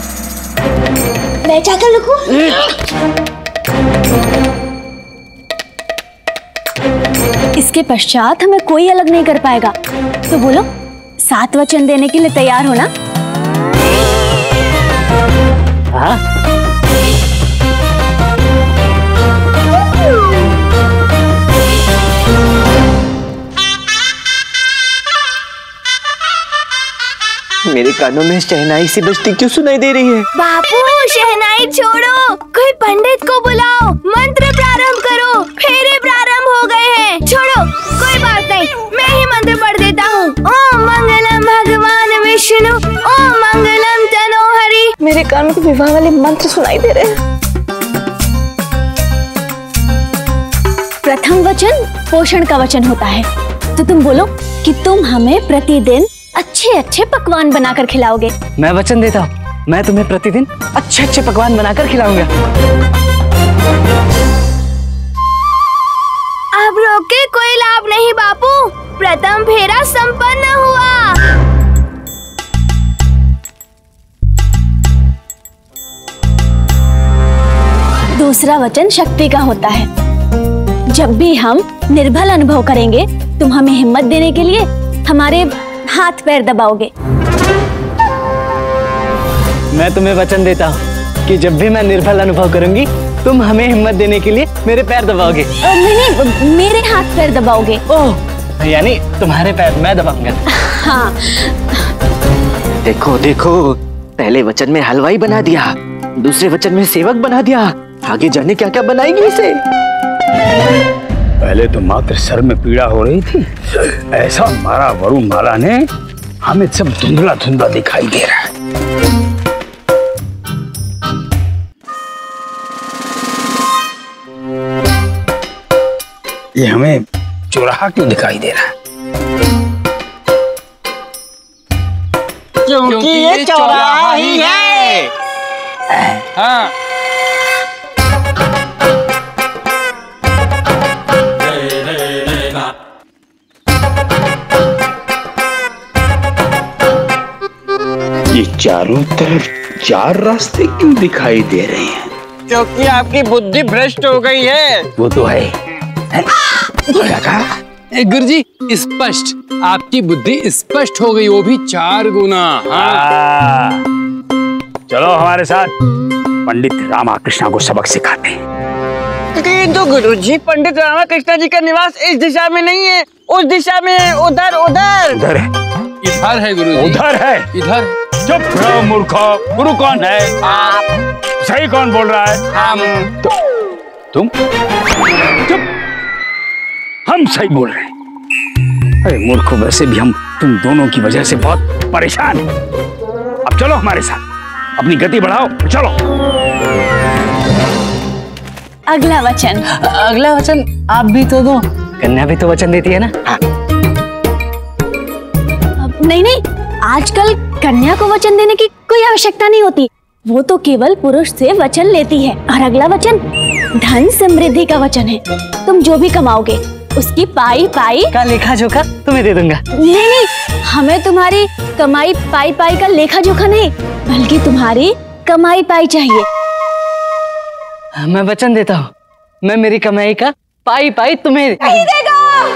मैं जाकर रुकूं? इसके पश्चात हमें कोई अलग नहीं कर पाएगा। तो बोलो, 7 वचन देने के लिए तैयार हो ना? हाँ। मेरे कानों में शहनाई सी बजती क्यों सुनाई दे रही है? बापू, शहनाई छोड़ो, कोई पंडित को बुलाओ, मंत्र प्रारंभ करो, फेरे प्रारंभ हो गए हैं। छोड़ो, कोई बात नहीं, मैं ही मंत्र पढ़ देता हूँ। ओम मंगलम भगवान विष्णु, ओम मंगलम तनोहरि। मेरे कान में तो विवाह वाले मंत्र सुनाई दे रहे हैं। प्रथम वचन पोषण का वचन होता है, तो तुम बोलो कि तुम हमें प्रतिदिन अच्छे अच्छे पकवान बनाकर खिलाओगे। मैं वचन देता हूँ, मैं तुम्हें प्रतिदिन अच्छे अच्छे पकवान बनाकर खिलाऊंगा। अब रोक के कोई लाभ नहीं बापू, प्रथम फेरा संपन्न हुआ। दूसरा वचन शक्ति का होता है। जब भी हम निर्बल अनुभव करेंगे, तुम हमें हिम्मत देने के लिए हमारे हाथ पैर दबाओगे। मैं तुम्हें वचन देता हूँ कि जब भी मैं निर्बल अनुभव करूंगी, तुम हमें हिम्मत देने के लिए मेरे पैर दबाओगे। नहीं, मेरे हाथ पैर दबाओगे। ओह, यानी तुम्हारे पैर मैं दबाऊंगा। हाँ। देखो देखो, पहले वचन में हलवाई बना दिया, दूसरे वचन में सेवक बना दिया, आगे जाने क्या क्या बनाएगी इसे। पहले तो मात्र सर में पीड़ा हो रही थी, ऐसा मारा वरुण माला ने, हमें सब धुंधला धुंधला दिखाई दे रहा है। ये हमें चौराहा क्यों दिखाई दे रहा है? क्योंकि ये चौराहा ही है। हाँ। ये चारों तरफ 4 रास्ते क्यों दिखाई दे रहे हैं? क्योंकि आपकी बुद्धि भ्रष्ट हो गई है। वो तो है। गुरुजी, स्पष्ट, आपकी बुद्धि स्पष्ट हो गई, वो भी 4 गुना। हाँ। चलो हमारे साथ पंडित रामाकृष्ण को सबक सिखाते हैं। तो गुरुजी, पंडित रामाकृष्ण जी का निवास इस दिशा में नहीं है, उस दिशा में है, उधर उधर उधर है। इधर है गुरुजी। उधर है। इधर। चुप रहो मूर्खो। गुरु कौन है? आप। सही कौन बोल रहा है? हम। तुम? चुप। हम सही बोल रहे हैं। अरे मूर्खो, वैसे भी हम तुम दोनों की वजह से बहुत परेशान हैं। अब चलो हमारे साथ, अपनी गति बढ़ाओ, चलो। अगला वचन। अगला वचन आप भी तो दो, कन्या भी तो वचन देती है ना। हाँ। नहीं नहीं, आजकल कन्या को वचन देने की कोई आवश्यकता नहीं होती, वो तो केवल पुरुष से वचन लेती है। और अगला वचन धन समृद्धि का वचन है। तुम जो भी कमाओगे उसकी पाई पाई का लेखा जोखा तुम्हें दे दूंगा। नहीं नहीं, हमें तुम्हारी कमाई पाई पाई का लेखा जोखा नहीं, बल्कि तुम्हारी कमाई पाई चाहिए। मैं वचन देता हूँ, मैं मेरी कमाई का पाई पाई तुम्हें नहीं देगा।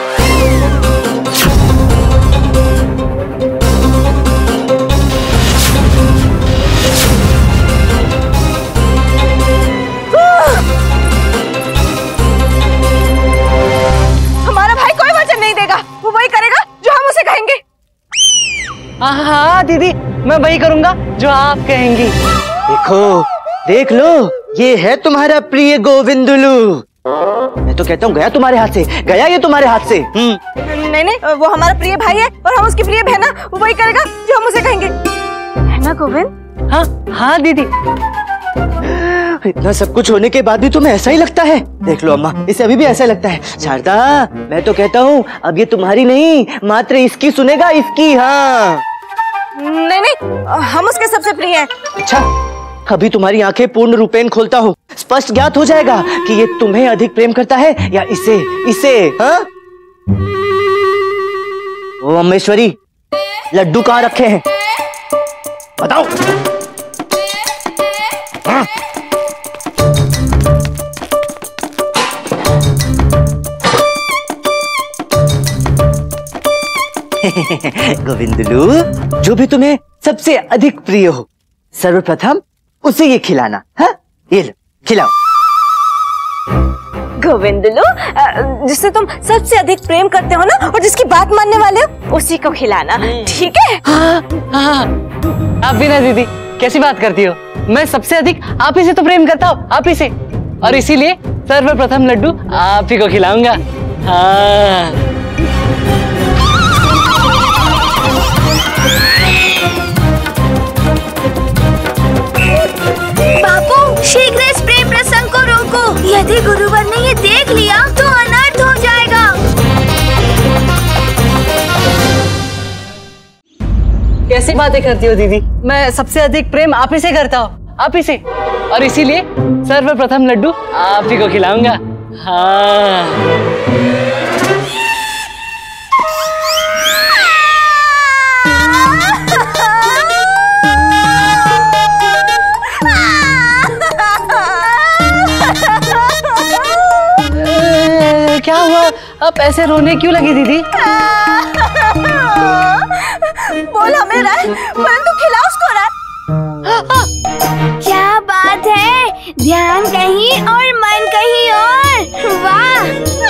हाँ दीदी, मैं वही करूँगा जो आप कहेंगी। देखो, देख लो, ये है तुम्हारा प्रिय गोविंदुलू। मैं तो कहता हूँ गया तुम्हारे हाथ से, गया ये तुम्हारे हाथ से। नहीं नहीं, वो हमारा प्रिय भाई है और हम उसकी प्रिय बहन है, वो वही करेगा जो हम उसे कहेंगे, है ना गोविंद? हाँ हाँ दीदी। इतना सब कुछ होने के बाद भी तुम्हें ऐसा ही लगता है? देख लो अम्मा, इसे अभी भी ऐसा लगता है। शारदा, मैं तो कहता हूँ अब ये तुम्हारी नहीं, मात्र इसकी सुनेगा, इसकी। हाँ नहीं नहीं, हम उसके सबसे प्रिय हैं। अच्छा, अभी तुम्हारी आंखें पूर्ण रूपेण खोलता हो, स्पष्ट ज्ञात हो जाएगा कि ये तुम्हें अधिक प्रेम करता है या इसे। हाँ? ओ अम्मेश्वरी, लड्डू कहाँ रखे हैं? बताओ। हाँ? गोविंदलू, जो भी तुम्हें सबसे अधिक प्रिय हो, सर्वप्रथम उसे ये खिलाना। हाँ? ये लो, खिलाओ। गोविंदलू, जिससे तुम सबसे अधिक प्रेम करते हो ना, और जिसकी बात मानने वाले हो, उसी को खिलाना, ठीक है? हाँ, हाँ। आप भी ना दीदी, कैसी बात करती हो? मैं सबसे अधिक आप ही से तो प्रेम करता हूँ, आप ही से, और इसीलिए सर्वप्रथम लड्डू आप ही को खिलाऊंगा। हाँ। बापू, शीघ्र इस प्रेम प्रसंग को रोको। यदि गुरुवर ने ये देख लिया तो अनर्थ हो जाएगा। कैसी बातें करती हो दीदी? मैं सबसे अधिक प्रेम आप ही से करता हूँ, आप ही से, और इसीलिए सर्वप्रथम लड्डू आप ही को खिलाऊंगा। हाँ। क्या हुआ? आप ऐसे रोने क्यों लगी दीदी? बोल हमें रहा है, परंतु खिला उसको रहा। क्या बात है, ध्यान कहीं और मन कहीं और। वाह।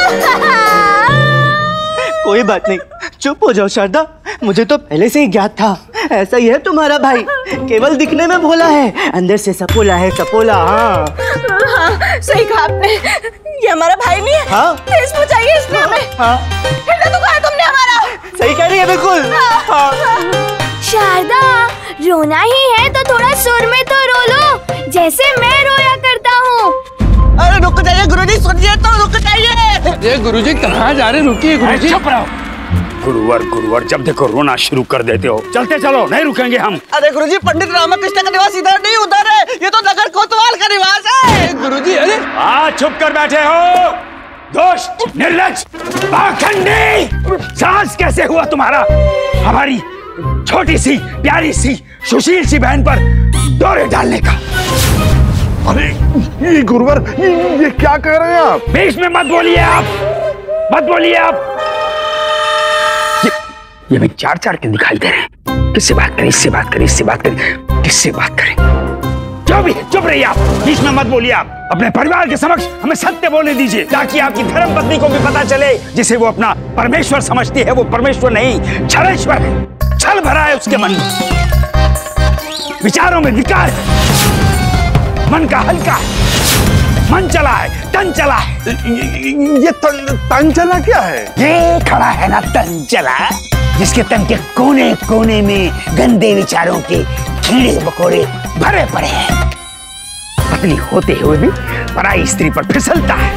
कोई बात नहीं, चुप हो जाओ शारदा, मुझे तो पहले से ही ज्ञात था, ऐसा ही है तुम्हारा भाई, केवल दिखने में भोला है, अंदर से सपोला है, सपोला। हाँ हाँ, सही कहा आपने, ये हमारा भाई नहीं है। हाँ? इसको चाहिए, इसलिए हमें। हाँ? हिलने तो कहा है तुमने हमारा। सही कह रही है, बिल्कुल। हाँ। शारदा, रोना ही है तो थोड़ा सुर में तो रो लो, जैसे मैं रोया करता हूँ। अरे रुक जाइए गुरुजी, सुनिए तो, रुक जाइए। अरे गुरुजी कहाँ जा रहे, रुकिए गुरुजी। चुप रहो। गुरुवर जब देखो रोना शुरू कर देते हो। चलते चलो, नहीं रुकेंगे हम। अरे गुरुजी, पंडित रामकृष्ण का निवास इधर नहीं उधर है, ये तो नगर कोतवाल का निवास है। गुरुजी अरे चुप कर बैठे हो दोस्त, निर्लज, पाखंडी। साहस कैसे हुआ तुम्हारा हमारी छोटी सी प्यारी सी सुशील सी बहन पर दौरे डालने का? अरे ये गुरुवर, ये क्या कह रहे हैं आप? बीच में मत बोलिए आप, मत बोलिए आप। ये भी चार के दिखाई दे रहे हैं। किससे बात करें, इससे बात करें, इससे बात करें, किससे बात करें? जो भी चुप रहिए आप, बीच में मत बोलिए आप। अपने परिवार के समक्ष हमें सत्य बोलने दीजिए, ताकि आपकी धर्म पत्नी को भी पता चले, जिसे वो अपना परमेश्वर समझती है, वो परमेश्वर नहीं छलेश्वर है। छल भरा है उसके मन में, विचारों में विकार है, मन का हल्का है, मन चला है, तन चला है। ये तन चला क्या है? ये खड़ा है ना तन चला, जिसके तन के कोने कोने में गंदे विचारों के कीड़े मकोड़े भरे पड़े हैं। पत्नी होते हुए भी पराई स्त्री पर फिसलता है।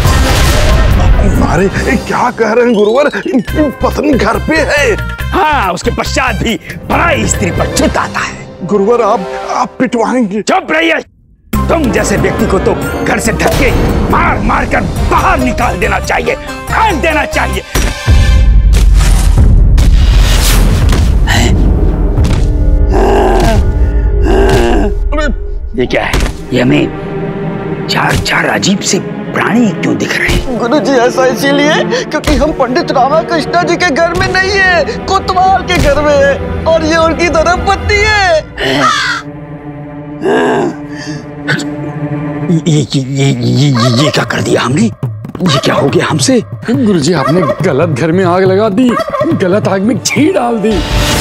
अरे क्या कह रहे हैं गुरुवर, पत्नी घर पे है। हाँ, उसके पश्चात भी पराई स्त्री पर चिताता है। गुरुवर आप पिटवाएंगे। चुप रहिए। तुम जैसे व्यक्ति को तो घर से धक्के मार मार कर बाहर निकाल देना चाहिए, फेंक देना चाहिए। ये क्या है? ये हमें चार अजीब से प्राणी क्यों दिख रहे हैं? गुरुजी ऐसा इसीलिए क्योंकि हम पंडित रामकृष्ण जी के घर में नहीं है, कोतवाल के घर में है, और ये उनकी धर्म पत्नी है। ये क्या कर दिया हमने? ये क्या हो गया हमसे? गुरुजी आपने गलत घर में आग लगा दी, गलत आग में घी डाल दी।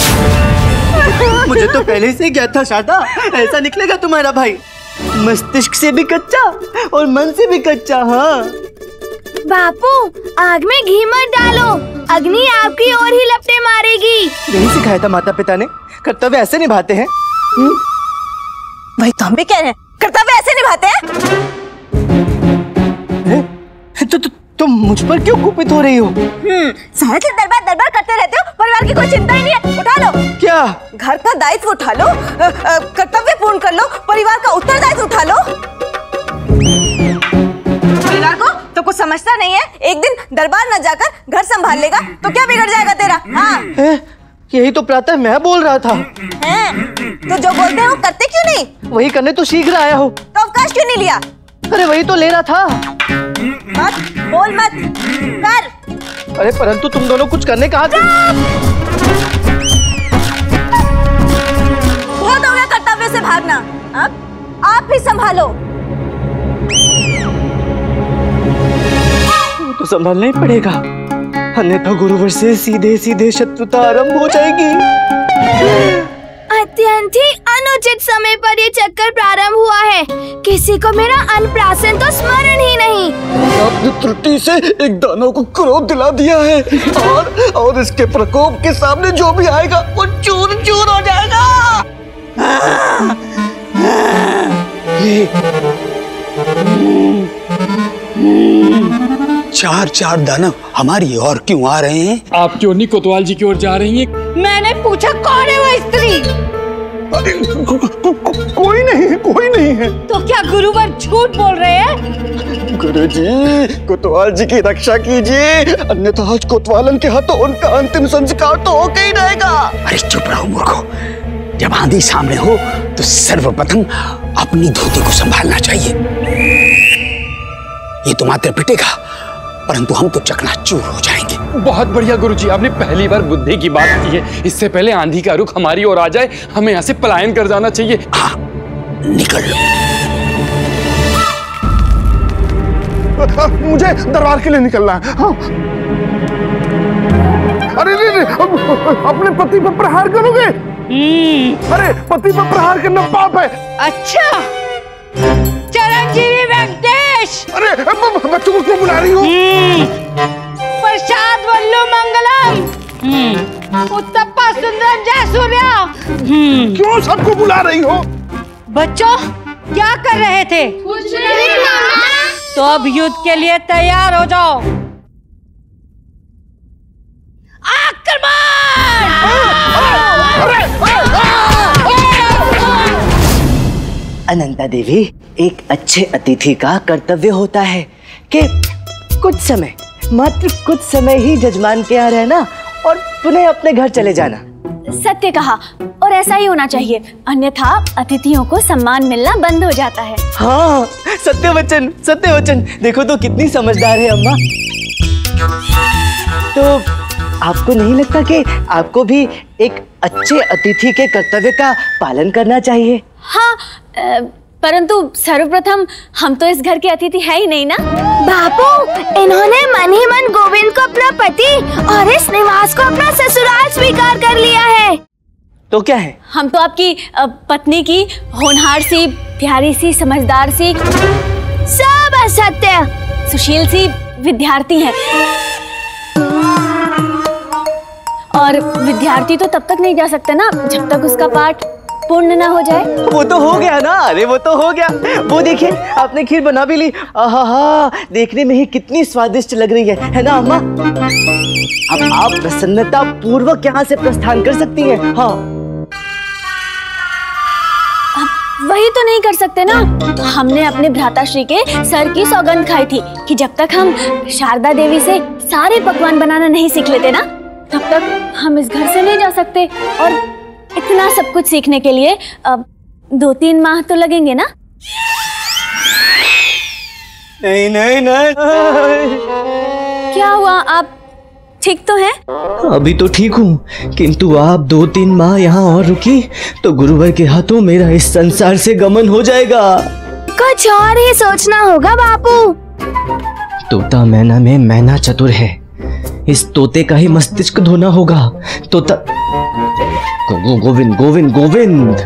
मुझे तो पहले से ही क्या था शारदा, ऐसा निकलेगा तुम्हारा भाई। मस्तिष्क से भी कच्चा और मन से भी कच्चा। हाँ बापू, आग में घी मत डालो, अग्नि आपकी ओर ही लपटे मारेगी। यही सिखाया था माता पिता ने, कर्तव्य ऐसे निभाते हैं। वही तो हम भी कह रहे हैं, कर्तव्य ऐसे निभाते हैं। तो तुम मुझ पर क्यों कुपित हो रही हो? सारा दिन दरबार करते रहते हो, परिवार की कोई चिंता ही नहीं है। उठा लो क्या? घर का दायित्व उठा लो, कर्तव्य पूर्ण कर लो, परिवार का उत्तरदायित्व उठा लो। परिवार को तो कुछ समझता नहीं है। एक दिन दरबार न जाकर घर संभाल लेगा तो क्या बिगड़ जाएगा तेरा? हाँ, यही तो प्रातः मैं बोल रहा था। तो जो बोलते हैं वो करते क्यों नहीं? वही करने तो शीघ्र आया हो। तो अवकाश क्यों नहीं लिया? अरे वही तो ले रहा था। मत बोल, मत कर। अरे परंतु तुम दोनों कुछ करने कहा थे। बहुत हो गया कर्तव्य से भागना, अब आप ही संभालो। तो संभालना ही पड़ेगा, अन्यथा गुरुवर से सीधे सीधे शत्रुता आरंभ हो जाएगी। अत्यंत ही अनुचित समय पर ये चक्कर प्रारंभ हुआ है। किसी को मेरा अन्नप्राशन तो स्मरण ही नहीं। आपने त्रुटि से एक दानव को क्रोध दिला दिया है, और इसके प्रकोप के सामने जो भी आएगा वो चूर चूर हो जाएगा। चार दानव हमारी ओर क्यों आ रहे हैं? आप क्यों नहीं कोतवाल जी की ओर जा रही हैं? मैंने पूछा कौन है वो स्त्री? कोई नहीं है। तो क्या गुरुवर झूठ बोल रहे हैं? गुरुजी, कोतवाल जी की रक्षा कीजिए, अन्यथा आज कोतवालन के हाथों उनका अंतिम संस्कार तो होके ही रहेगा। अरे चुप रहो मूर्खो, जब आंधी सामने हो तो सर्वप्रथम अपनी धोती को संभालना चाहिए। ये तो मात्र पिटेगा, परंतु हम तो चकनाचूर हो जाएंगे। बहुत बढ़िया गुरुजी, आपने पहली बार बुद्धि की बात की है। इससे पहले आंधी का रुख हमारी ओर आ जाए, हमें यहाँ से पलायन कर जाना चाहिए। हाँ, निकल लो। मुझे दरबार के लिए निकलना है। हाँ। अरे अपने पति पर प्रहार करोगे? अरे पति पर प्रहार करना पाप है। अच्छा, चिरंजीवी वेंकटेश। अरे बच्चों को क्यों बुला रही हो? प्रसाद वल्लू मंगलम, उत्तप्पा सुंदरम जय सूर्या। क्यों सबको बुला रही हो? बच्चों, क्या कर रहे थे? कुछ नहीं मामा। तो अब युद्ध के लिए तैयार हो जाओ। अनंता देवी, एक अच्छे अतिथि का कर्तव्य होता है कि कुछ समय, मात्र कुछ समय ही जजमान के यहाँ रहना और पुनः अपने घर चले जाना। सत्य कहा, और ऐसा ही होना चाहिए, अन्यथा अतिथियों को सम्मान मिलना बंद हो जाता है। हाँ, सत्य वचन, सत्य वचन। देखो तो कितनी समझदार है अम्मा। तो आपको नहीं लगता कि आपको भी एक अच्छे अतिथि के कर्तव्य का पालन करना चाहिए? हाँ, परंतु सर्वप्रथम हम तो इस घर के अतिथि है ही नहीं ना। बापू, इन्होंने मन ही मन गोविंद को अपना पति और इस निवास को अपना ससुराल स्वीकार कर लिया है। तो क्या है? हम तो आपकी पत्नी की होनहार सी, प्यारी सी, समझदार सी, सब असत्य, सुशील सी विद्यार्थी हैं। और विद्यार्थी तो तब तक नहीं जा सकते ना जब तक उसका पाठ पूर्ण ना हो जाए। वो तो हो गया ना, अरे वो तो हो गया। वो देखिए, आपने खीर बना भी ली। आहा, देखने में ही कितनी स्वादिष्ट लग रही है ना अम्मा? अब आप प्रसन्नता पूर्वक यहाँ से प्रस्थान कर सकती हैं। हाँ, वही तो नहीं कर सकते ना। हमने अपने भ्राताश्री के सर की सौगंध खाई थी कि जब तक हम शारदा देवी से सारे पकवान बनाना नहीं सीख लेते ना, तब तक हम इस घर से नहीं जा सकते। और इतना सब कुछ सीखने के लिए अब 2-3 माह तो लगेंगे ना। नहीं नहीं नहीं। क्या हुआ, आप ठीक तो हैं? अभी तो ठीक हूँ, किंतु आप 2-3 माह यहाँ और रुकी तो गुरुवर के हाथों मेरा इस संसार से गमन हो जाएगा। कुछ और ही सोचना होगा बापू। तोता मैना में मैना चतुर है, इस तोते का ही मस्तिष्क धोना होगा। तोता गोविंद गोविंद गोविंद।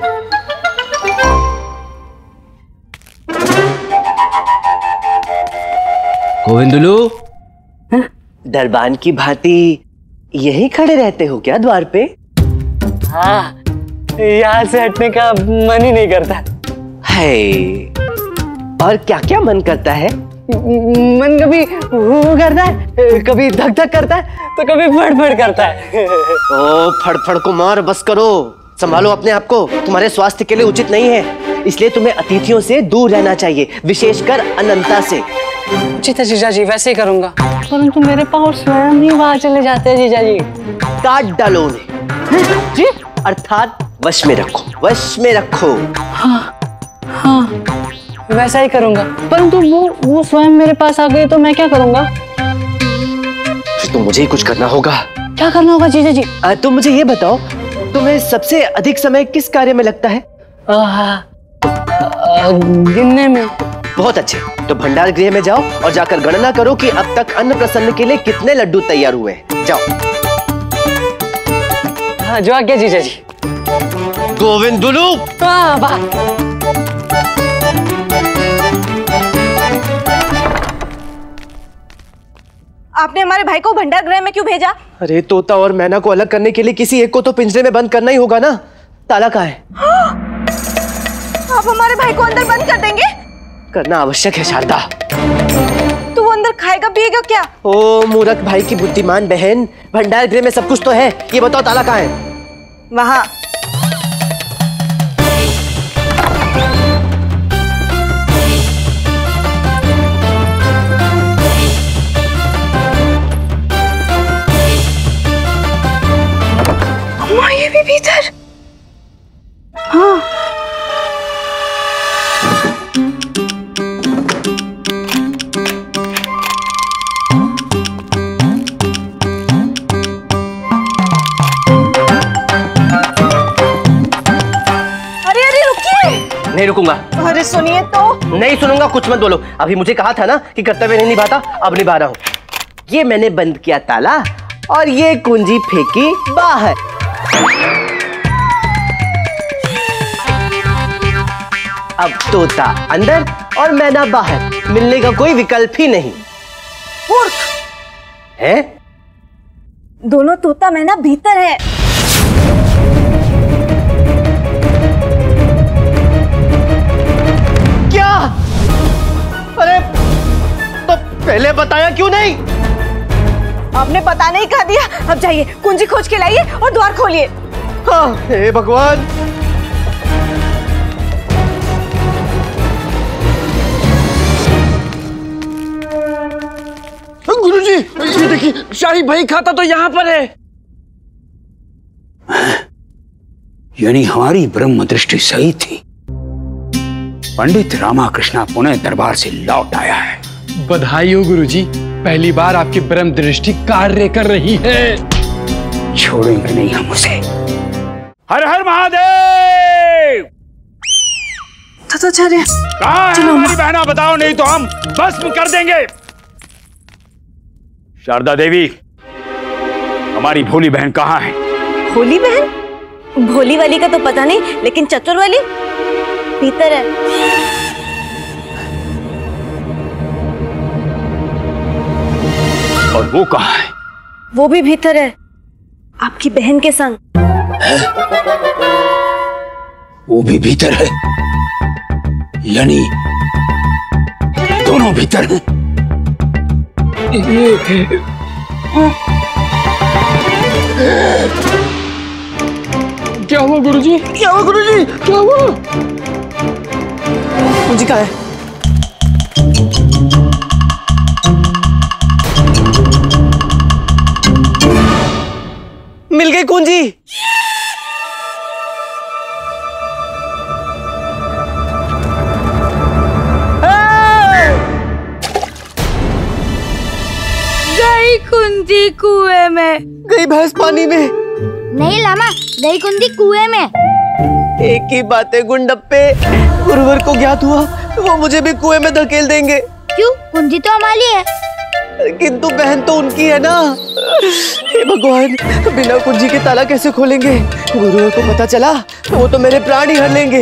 गोविंदुलू, दरबान की भांति यही खड़े रहते हो क्या द्वार पे? हाँ, यहाँ से हटने का मन ही नहीं करता है। और क्या क्या मन करता है? मन कभी वो करता है, कभी धक धक करता है, तो कभी फड़फड़ करता है। ओ फड़फड़ को मार बस करो, संभालो अपने आप को, तुम्हारे स्वास्थ्य के लिए उचित नहीं है। इसलिए तुम्हें अतिथियों से दूर रहना चाहिए, विशेषकर अनंता से। उचित है जीजाजी, वैसे ही करूंगा। परंतु मेरे पाँव स्वयं ही वहां चले जाते हैं जीजाजी। काट डालो उन्हें जी, अर्थात वश में रखो, वश में रखो। हाँ हाँ, वैसा ही करूंगा। परंतु वो स्वयं मेरे पास आ गए तो मैं क्या करूंगा? तो मुझे ही कुछ करना होगा। क्या करना होगा जीजाजी? तो मुझे ये बताओ, तुम्हें सबसे अधिक समय किस कार्य में लगता है? गिनने में। बहुत अच्छे, तो भंडार गृह में जाओ और जाकर गणना करो कि अब तक अन्न प्रसन्न के लिए कितने लड्डू तैयार हुए हैं। जाओ। हाँ, जो आज्ञा जीजाजी। गोविंदुलू। आपने हमारे भाई को भंडार गृह में क्यों भेजा? अरे तोता और मैना को अलग करने के लिए किसी एक को तो पिंजरे में बंद करना ही होगा ना। ताला कहाँ है? आप हमारे भाई को अंदर बंद कर देंगे? करना आवश्यक है शारदा। तो वो अंदर खाएगा पिएगा क्या? ओ मूर्ख भाई की बुद्धिमान बहन, भंडार गृह में सब कुछ तो है, ये बताओ ताला कहाँ है? वहाँ। ये भी भीतर। हाँ। अरे अरे रुकिए। नहीं रुकूंगा। अरे सुनिए तो। नहीं सुनूंगा, कुछ मत बोलो। अभी मुझे कहा था ना कि कर्तव्य नहीं निभाता, अब निभा रहा हूँ। ये मैंने बंद किया ताला और ये कुंजी फेंकी बाहर। अब तोता अंदर और मैना बाहर, मिलने का कोई विकल्प ही नहीं। मूर्ख है? दोनों तोता मैना भीतर है। क्यों नहीं? आपने पता नहीं कहा दिया। अब जाइए, कुंजी खोज के लाइए और द्वार खोलिए। हाँ, हे भगवान। गुरुजी, ये देखिए, शाही भाई खाता तो यहाँ पर है। यानी हमारी ब्रह्म दृष्टि सही थी। पंडित रामाकृष्णा पुणे दरबार से लौट आया है। बधाई हो गुरुजी, पहली बार आपकी ब्रह्म दृष्टि कार्य कर रही है। छोड़ेंगे नहीं हम उसे। हर हर महादेव। तथाचार्य, कहाँ है हमारी बहना? बताओ, नहीं तो हम भस्म कर देंगे। शारदा देवी, हमारी भोली बहन कहाँ है? भोली बहन? भोली वाली का तो पता नहीं, लेकिन चतुर वाली भीतर है। और वो कहाँ है? वो भी भीतर है, आपकी बहन के संग। वो भी भीतर है? यानी दोनों भीतर हैं? क्या हुआ गुरुजी? क्या हुआ गुरुजी? क्या हुआ? कुंजी कहाँ है? मिल गई कुंजी। गई कुंजी कुएं में। गई भैंस पानी में। नहीं लामा, गई कुंजी कुएं में। एक ही बात है गुंडप्पे, गुरुवर को ज्ञात हुआ वो मुझे भी कुएं में धकेल देंगे। क्यों? कुंजी तो हमारी है। किंतु बहन तो उनकी है ना। हे भगवान, बिना कुंजी के ताला कैसे खोलेंगे? गुरुवर को पता चला तो वो तो मेरे प्राण ही हर लेंगे।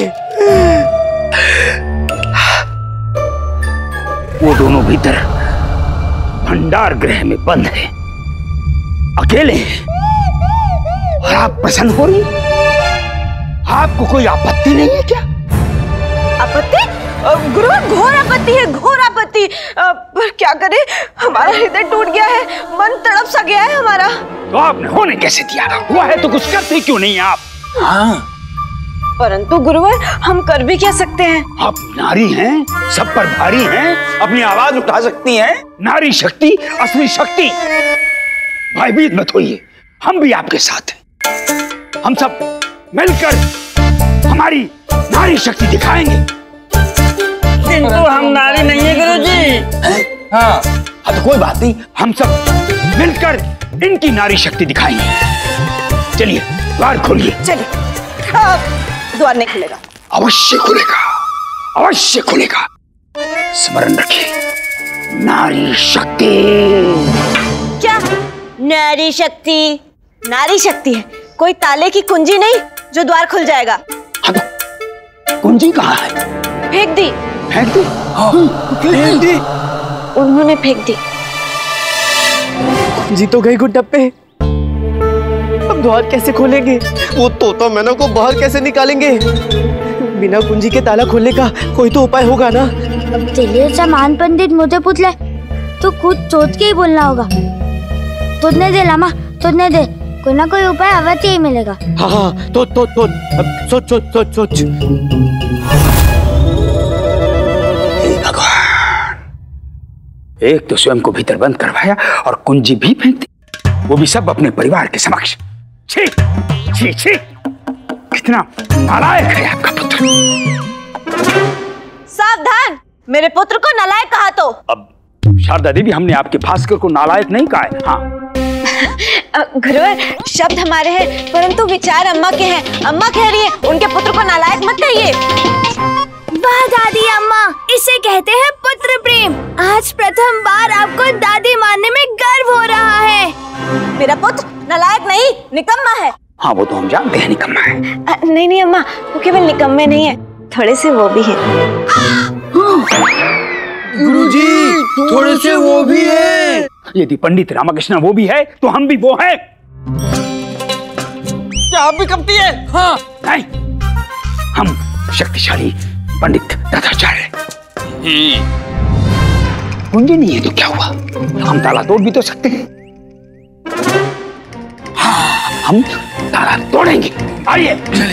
वो दोनों भीतर भंडार गृह में बंद है, अकेले हैं। और आप प्रसन्न हो रही? आपको कोई आपत्ति नहीं है क्या? आपत्ति? गुरुवर, घोर आपत्ति है, घोर आपत्ति। पर क्या करें, हमारा हृदय टूट गया है, मन तड़प सा गया है हमारा। तो आपने होने कैसे दिया? हुआ है तो कुछ करते क्यों नहीं आप? हाँ, परंतु गुरुवर, हम कर भी क्या सकते हैं? आप नारी हैं, सब पर भारी हैं, अपनी आवाज उठा सकती हैं। नारी शक्ति, असली शक्ति। भयभीत मत होइए, हम भी आपके साथ हैं। हम सब मिलकर हमारी नारी शक्ति दिखाएंगे। किंतु हम नारी नहीं है गुरुजी। हाँ, तो कोई बात नहीं, हम सब मिलकर इनकी नारी शक्ति दिखाएंगे। चलिए, द्वार खोलिए। चलिए। द्वार नहीं खुलेगा। अवश्य खुलेगा, अवश्य खुलेगा। स्मरण रखिए, नारी शक्ति। क्या नारी शक्ति? नारी शक्ति है, कोई ताले की कुंजी नहीं जो द्वार खुल जाएगा। हाँ, तो कुंजी कहाँ है? फेंक दी। फेंक दी? हाँ, फेंक दी। उन्होंने फेंक दी। कुंजी तो गई गुंडप्पे, अब द्वार कैसे खोलेंगे? वो तोता मैना को बाहर कैसे निकालेंगे? बिना कुंजी के ताला खोलने का कोई तो उपाय होगा ना। अब तेरे सामान पंडित मुझे पूछ ले तो खुद सोच के ही बोलना होगा। तुझने दे लामा, तुझने दे, कोई ना कोई उपाय अवश्य ही मिलेगा। हाँ हाँ, तो सोच सोच सोच सोच। भगवान, एक तो स्वयं को भीतर बंद करवाया और कुंजी भी फेंक दी, वो भी सब अपने परिवार के समक्ष। छी छी छी, कितना नालायक है आपका पुत्र। सावधान, मेरे पुत्र को नालायक कहा तो। अब शारदा देवी, हमने आपके भास्कर को नालायक नहीं कहा है। हाँ गुरुवर, शब्द हमारे हैं परंतु विचार अम्मा के हैं। अम्मा कह रही है उनके पुत्र को नालायक मत कहिए। वाह दादी अम्मा, इसे कहते हैं पुत्र प्रेम। आज प्रथम बार आपको दादी मानने में गर्व हो रहा है। मेरा पुत्र नालायक नहीं, निकम्मा है। हाँ, वो तो हम जानते हैं निकम्मा है। नहीं नहीं अम्मा, वो केवल निकम्मे नहीं है, थोड़े से वो भी हैं। गुरुजी, थोड़े से वो भी है। यदि पंडित रामकृष्ण वो भी है तो हम भी वो हैं। क्या आप भी कपटी है? हाँ, नहीं, हम शक्तिशाली पंडित तथाचार्य। कुंजी नहीं है तो क्या हुआ, हम ताला तोड़ भी तो सकते हैं। हाँ, हम ताला तोड़ेंगे। आइए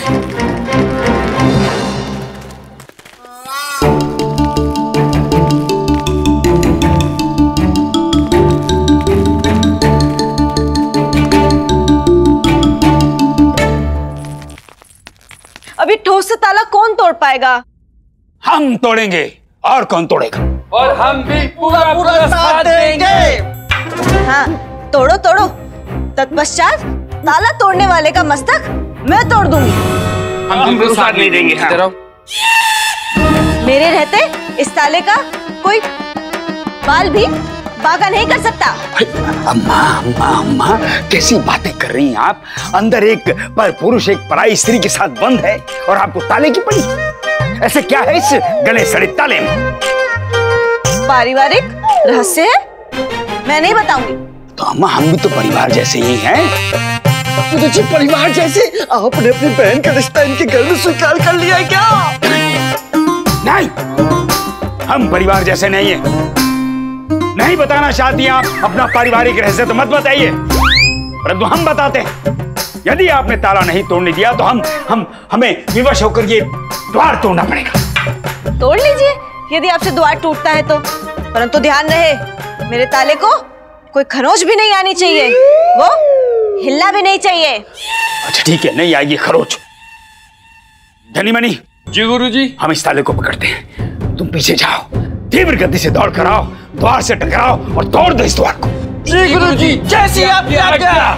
अभी ठोस से ताला कौन तोड़ पाएगा? हम तोड़ेंगे, और कौन तोड़ेगा? और हम भी पूरा साथ देंगे। हाँ, तोड़ो तोड़ो। तत्पश्चात ताला तोड़ने वाले का मस्तक मैं तोड़ दूंगी। हम भी साथ नहीं देंगे। हाँ। मेरे रहते इस ताले का कोई बाल भी बागा नहीं कर सकता। अम्मा अम्मा अम्मा, कैसी बातें कर रही हैं आप? अंदर एक पर पुरुष एक पराई स्त्री के साथ बंद है और आपको ताले की पड़ी। ऐसे क्या है इस गले सड़े ताले में? पारिवारिक रहस्य है, मैं नहीं बताऊंगी। तो अम्मा, हम भी तो परिवार जैसे ही हैं। तो जी परिवार जैसे आपने अपनी बहन का रिश्ता इनके घर में स्वीकार कर लिया है क्या? नहीं, हम परिवार जैसे नहीं है। नहीं बताना चाहती आप अपना पारिवारिक रहस्य तो मत बताइए, परंतु हम बताते हैं। यदि आपने ताला नहीं तोड़ने दिया तो हमें विवश होकर ये द्वार तोड़ना पड़ेगा। तोड़ लीजिए यदि आपसे द्वार टूटता है तो, परंतु ध्यान रहे मेरे ताले को कोई खरोच भी नहीं आनी चाहिए, वो हिलना भी नहीं चाहिए। अच्छा ठीक है, नहीं आएगी खरोच। धनीमणि जी गुरुजी, हम इस ताले को पकड़ते हैं, तुम पीछे जाओ, तीव्र गति से दौड़ कर आओ, द्वार से टकराओ और तोड़ दो इस द्वार को। जी गुरुजी, जैसी आपकी आज्ञा।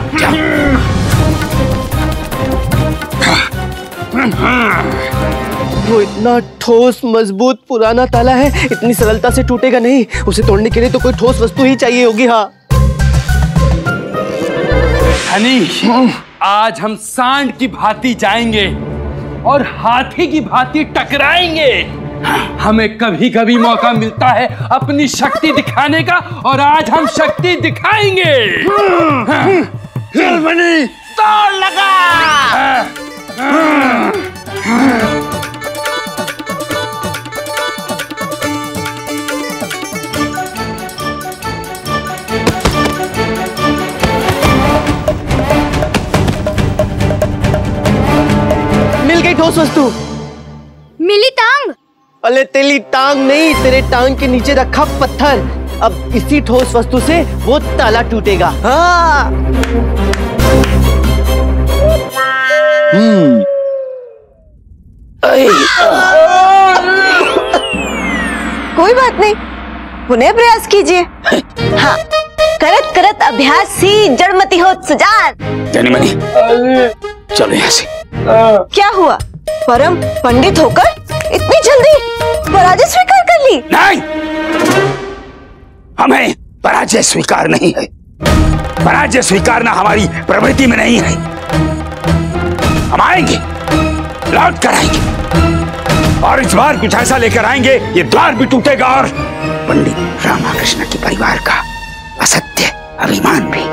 वो इतना ठोस मजबूत पुराना ताला है, इतनी सरलता से टूटेगा नहीं। उसे तोड़ने के लिए तो कोई ठोस वस्तु ही चाहिए होगी। हाँ हनी, आज हम सांड की भांति जाएंगे और हाथी की भांति टकराएंगे। हमें कभी कभी मौका मिलता है अपनी शक्ति दिखाने का, और आज हम शक्ति दिखाएंगे। चल बनी, दौड़ लगा। मिल गई ठोस वस्तु। मिली टांग। अरे तेरी टांग नहीं, तेरे टांग के नीचे रखा पत्थर। अब इसी ठोस वस्तु से वो ताला टूटेगा। हाँ। कोई बात नहीं, पुनः प्रयास कीजिए। हाँ, करत करत अभ्यास ही जड़मति होत सुजान। धनीमणि चलो यहाँ से। क्या हुआ? परम पंडित होकर इतनी जल्दी पराजय स्वीकार कर ली? नहीं, हमें पराजय स्वीकार नहीं है। पराजय स्वीकारना हमारी प्रवृत्ति में नहीं है। हम आएंगे, लौट कर आएंगे, और इस बार कुछ ऐसा लेकर आएंगे, ये द्वार भी टूटेगा और पंडित रामाकृष्ण के परिवार का असत्य अभिमान भी।